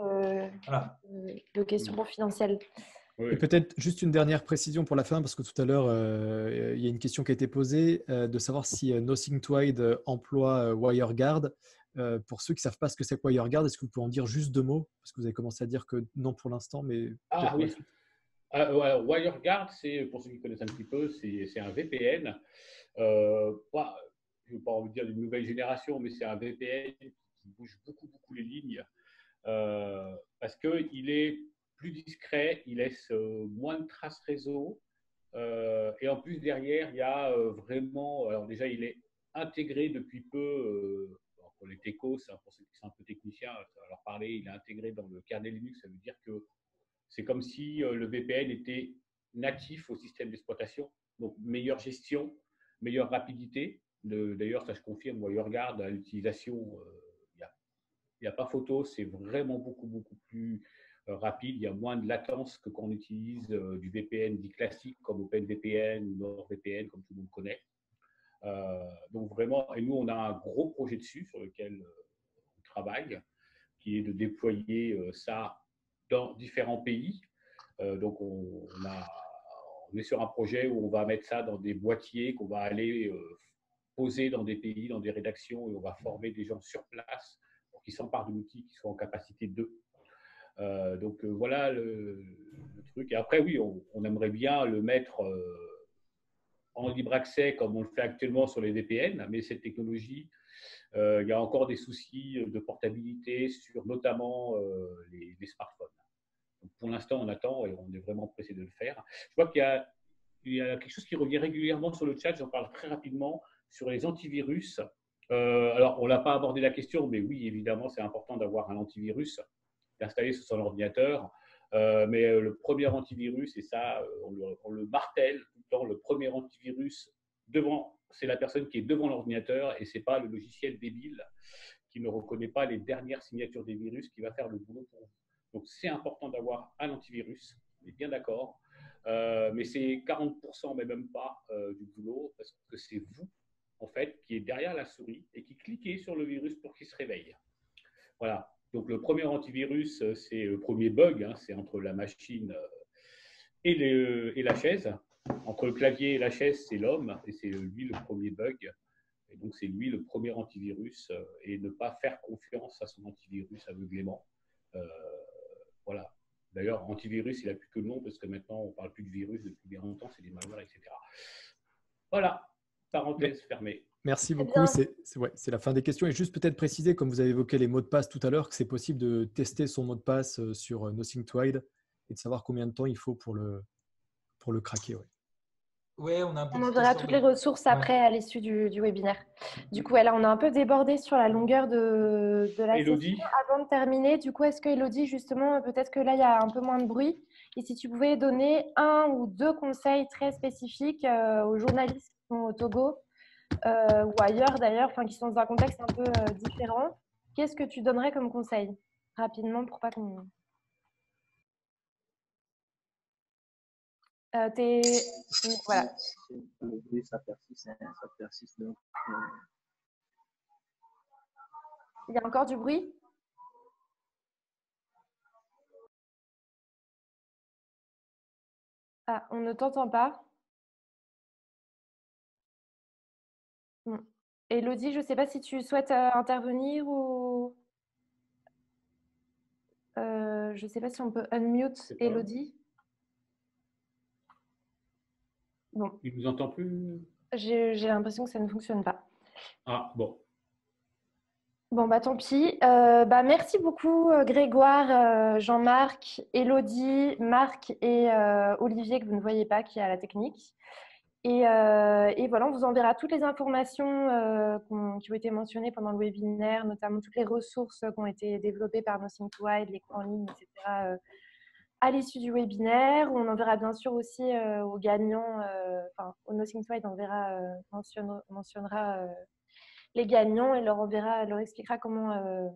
de questions confidentielles. Et peut-être juste une dernière précision pour la fin, parce que tout à l'heure, il y a une question qui a été posée, de savoir si Nothing to Hide emploie WireGuard. Pour ceux qui ne savent pas ce que c'est que WireGuard, est-ce que vous pouvez en dire juste 2 mots? Parce que vous avez commencé à dire que non pour l'instant, mais… Ah oui. WireGuard, pour ceux qui connaissent un petit peu, c'est un VPN. Je ne veux pas en dire d'une nouvelle génération, mais c'est un VPN qui bouge beaucoup les lignes parce qu'il est plus discret, il laisse moins de traces réseau et en plus derrière, il y a vraiment… Alors déjà, il est intégré depuis peu, pour les techos, pour ceux qui sont un peu techniciens, ça va leur parler, il est intégré dans le kernel Linux, ça veut dire que c'est comme si le VPN était natif au système d'exploitation, donc meilleure gestion, meilleure rapidité. D'ailleurs, ça je confirme, WireGuard à l'utilisation, il n'y a pas photo, c'est vraiment beaucoup plus rapide, il y a moins de latence que quand on utilise du VPN dit classique comme OpenVPN ou NordVPN, comme tout le monde connaît. Donc vraiment, et nous on a un gros projet dessus sur lequel on travaille, qui est de déployer ça dans différents pays. Donc, on est sur un projet où on va mettre ça dans des boîtiers qu'on va aller poser dans des pays, dans des rédactions, et on va former des gens sur place pour qu'ils s'emparent de l'outil, qu'ils soient en capacité d'eux. Donc, voilà le truc. Et après, oui, on aimerait bien le mettre en libre accès comme on le fait actuellement sur les VPN, mais cette technologie, il y a encore des soucis de portabilité sur notamment les smartphones. Donc pour l'instant, on attend et on est vraiment pressé de le faire. Je vois qu'il y a quelque chose qui revient régulièrement sur le chat, j'en parle très rapidement, sur les antivirus. Alors, on n'a pas abordé la question, mais oui, évidemment, c'est important d'avoir un antivirus installé sur son ordinateur. Mais le premier antivirus, et ça, on le martèle tout le temps, le premier antivirus c'est la personne qui est devant l'ordinateur et ce n'est pas le logiciel débile qui ne reconnaît pas les dernières signatures des virus qui va faire le boulot pour vous. Donc, c'est important d'avoir un antivirus, on est bien d'accord, mais c'est 40%, mais même pas, du boulot, parce que c'est vous, en fait, qui est derrière la souris et qui cliquez sur le virus pour qu'il se réveille. Voilà. Donc, le premier antivirus, c'est le premier bug, hein, c'est entre la machine et la chaise. Entre le clavier et la chaise, c'est l'homme, et c'est lui le premier bug. Et donc, c'est lui le premier antivirus, et ne pas faire confiance à son antivirus aveuglément. Voilà. D'ailleurs, antivirus, il n'a plus que le nom parce que maintenant, on ne parle plus de virus depuis bien longtemps, c'est des malwares, etc. Voilà, parenthèse fermée. Merci Très beaucoup. bien. C'est la fin des questions. Et juste peut-être préciser, comme vous avez évoqué les mots de passe tout à l'heure, que c'est possible de tester son mot de passe sur Nothing to Hide et de savoir combien de temps il faut pour le craquer. Ouais. Ouais, on a un On petit enverra histoire toutes de... les ressources Ouais. après à l'issue du webinaire. Du coup, là, on a un peu débordé sur la longueur de la session. Élodie, Avant de terminer, du coup, est-ce que Elodie, justement, peut-être que là, il y a un peu moins de bruit. Et si tu pouvais donner un ou deux conseils très spécifiques aux journalistes qui sont au Togo ou ailleurs d'ailleurs, enfin, qui sont dans un contexte un peu différent, qu'est-ce que tu donnerais comme conseil rapidement pour pas qu'on... Voilà. Le bruit, ça persiste, hein, ça persiste. Donc, Il y a encore du bruit? Ah, on ne t'entend pas. Elodie, je ne sais pas si tu souhaites intervenir ou je ne sais pas si on peut unmute Elodie. Bon, il ne nous entend plus. j'ai l'impression que ça ne fonctionne pas. Ah, bon. Bon, bah tant pis. Merci beaucoup Grégoire, Jean-Marc, Elodie, Marc et Olivier que vous ne voyez pas qui est à la technique. Et voilà, on vous enverra toutes les informations qui ont été mentionnées pendant le webinaire, notamment toutes les ressources qui ont été développées par Nothing to Hide, les cours en ligne, etc. À l'issue du webinaire. On enverra bien sûr aussi aux gagnants, au Nothing to Hide, mentionnera les gagnants et leur expliquera comment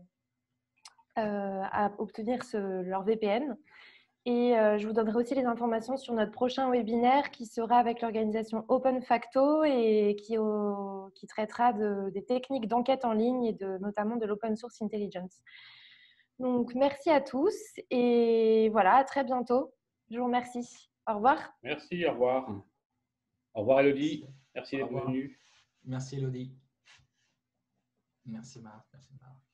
obtenir leur VPN. Et je vous donnerai aussi les informations sur notre prochain webinaire qui sera avec l'organisation Open Facto et qui traitera des techniques d'enquête en ligne et notamment de l'open source intelligence. Donc, merci à tous et voilà, à très bientôt. Je vous remercie. Au revoir. Merci, au revoir. Au revoir, Élodie. Merci d'être venue. Merci, Elodie. Merci, Marc. Merci, Marc.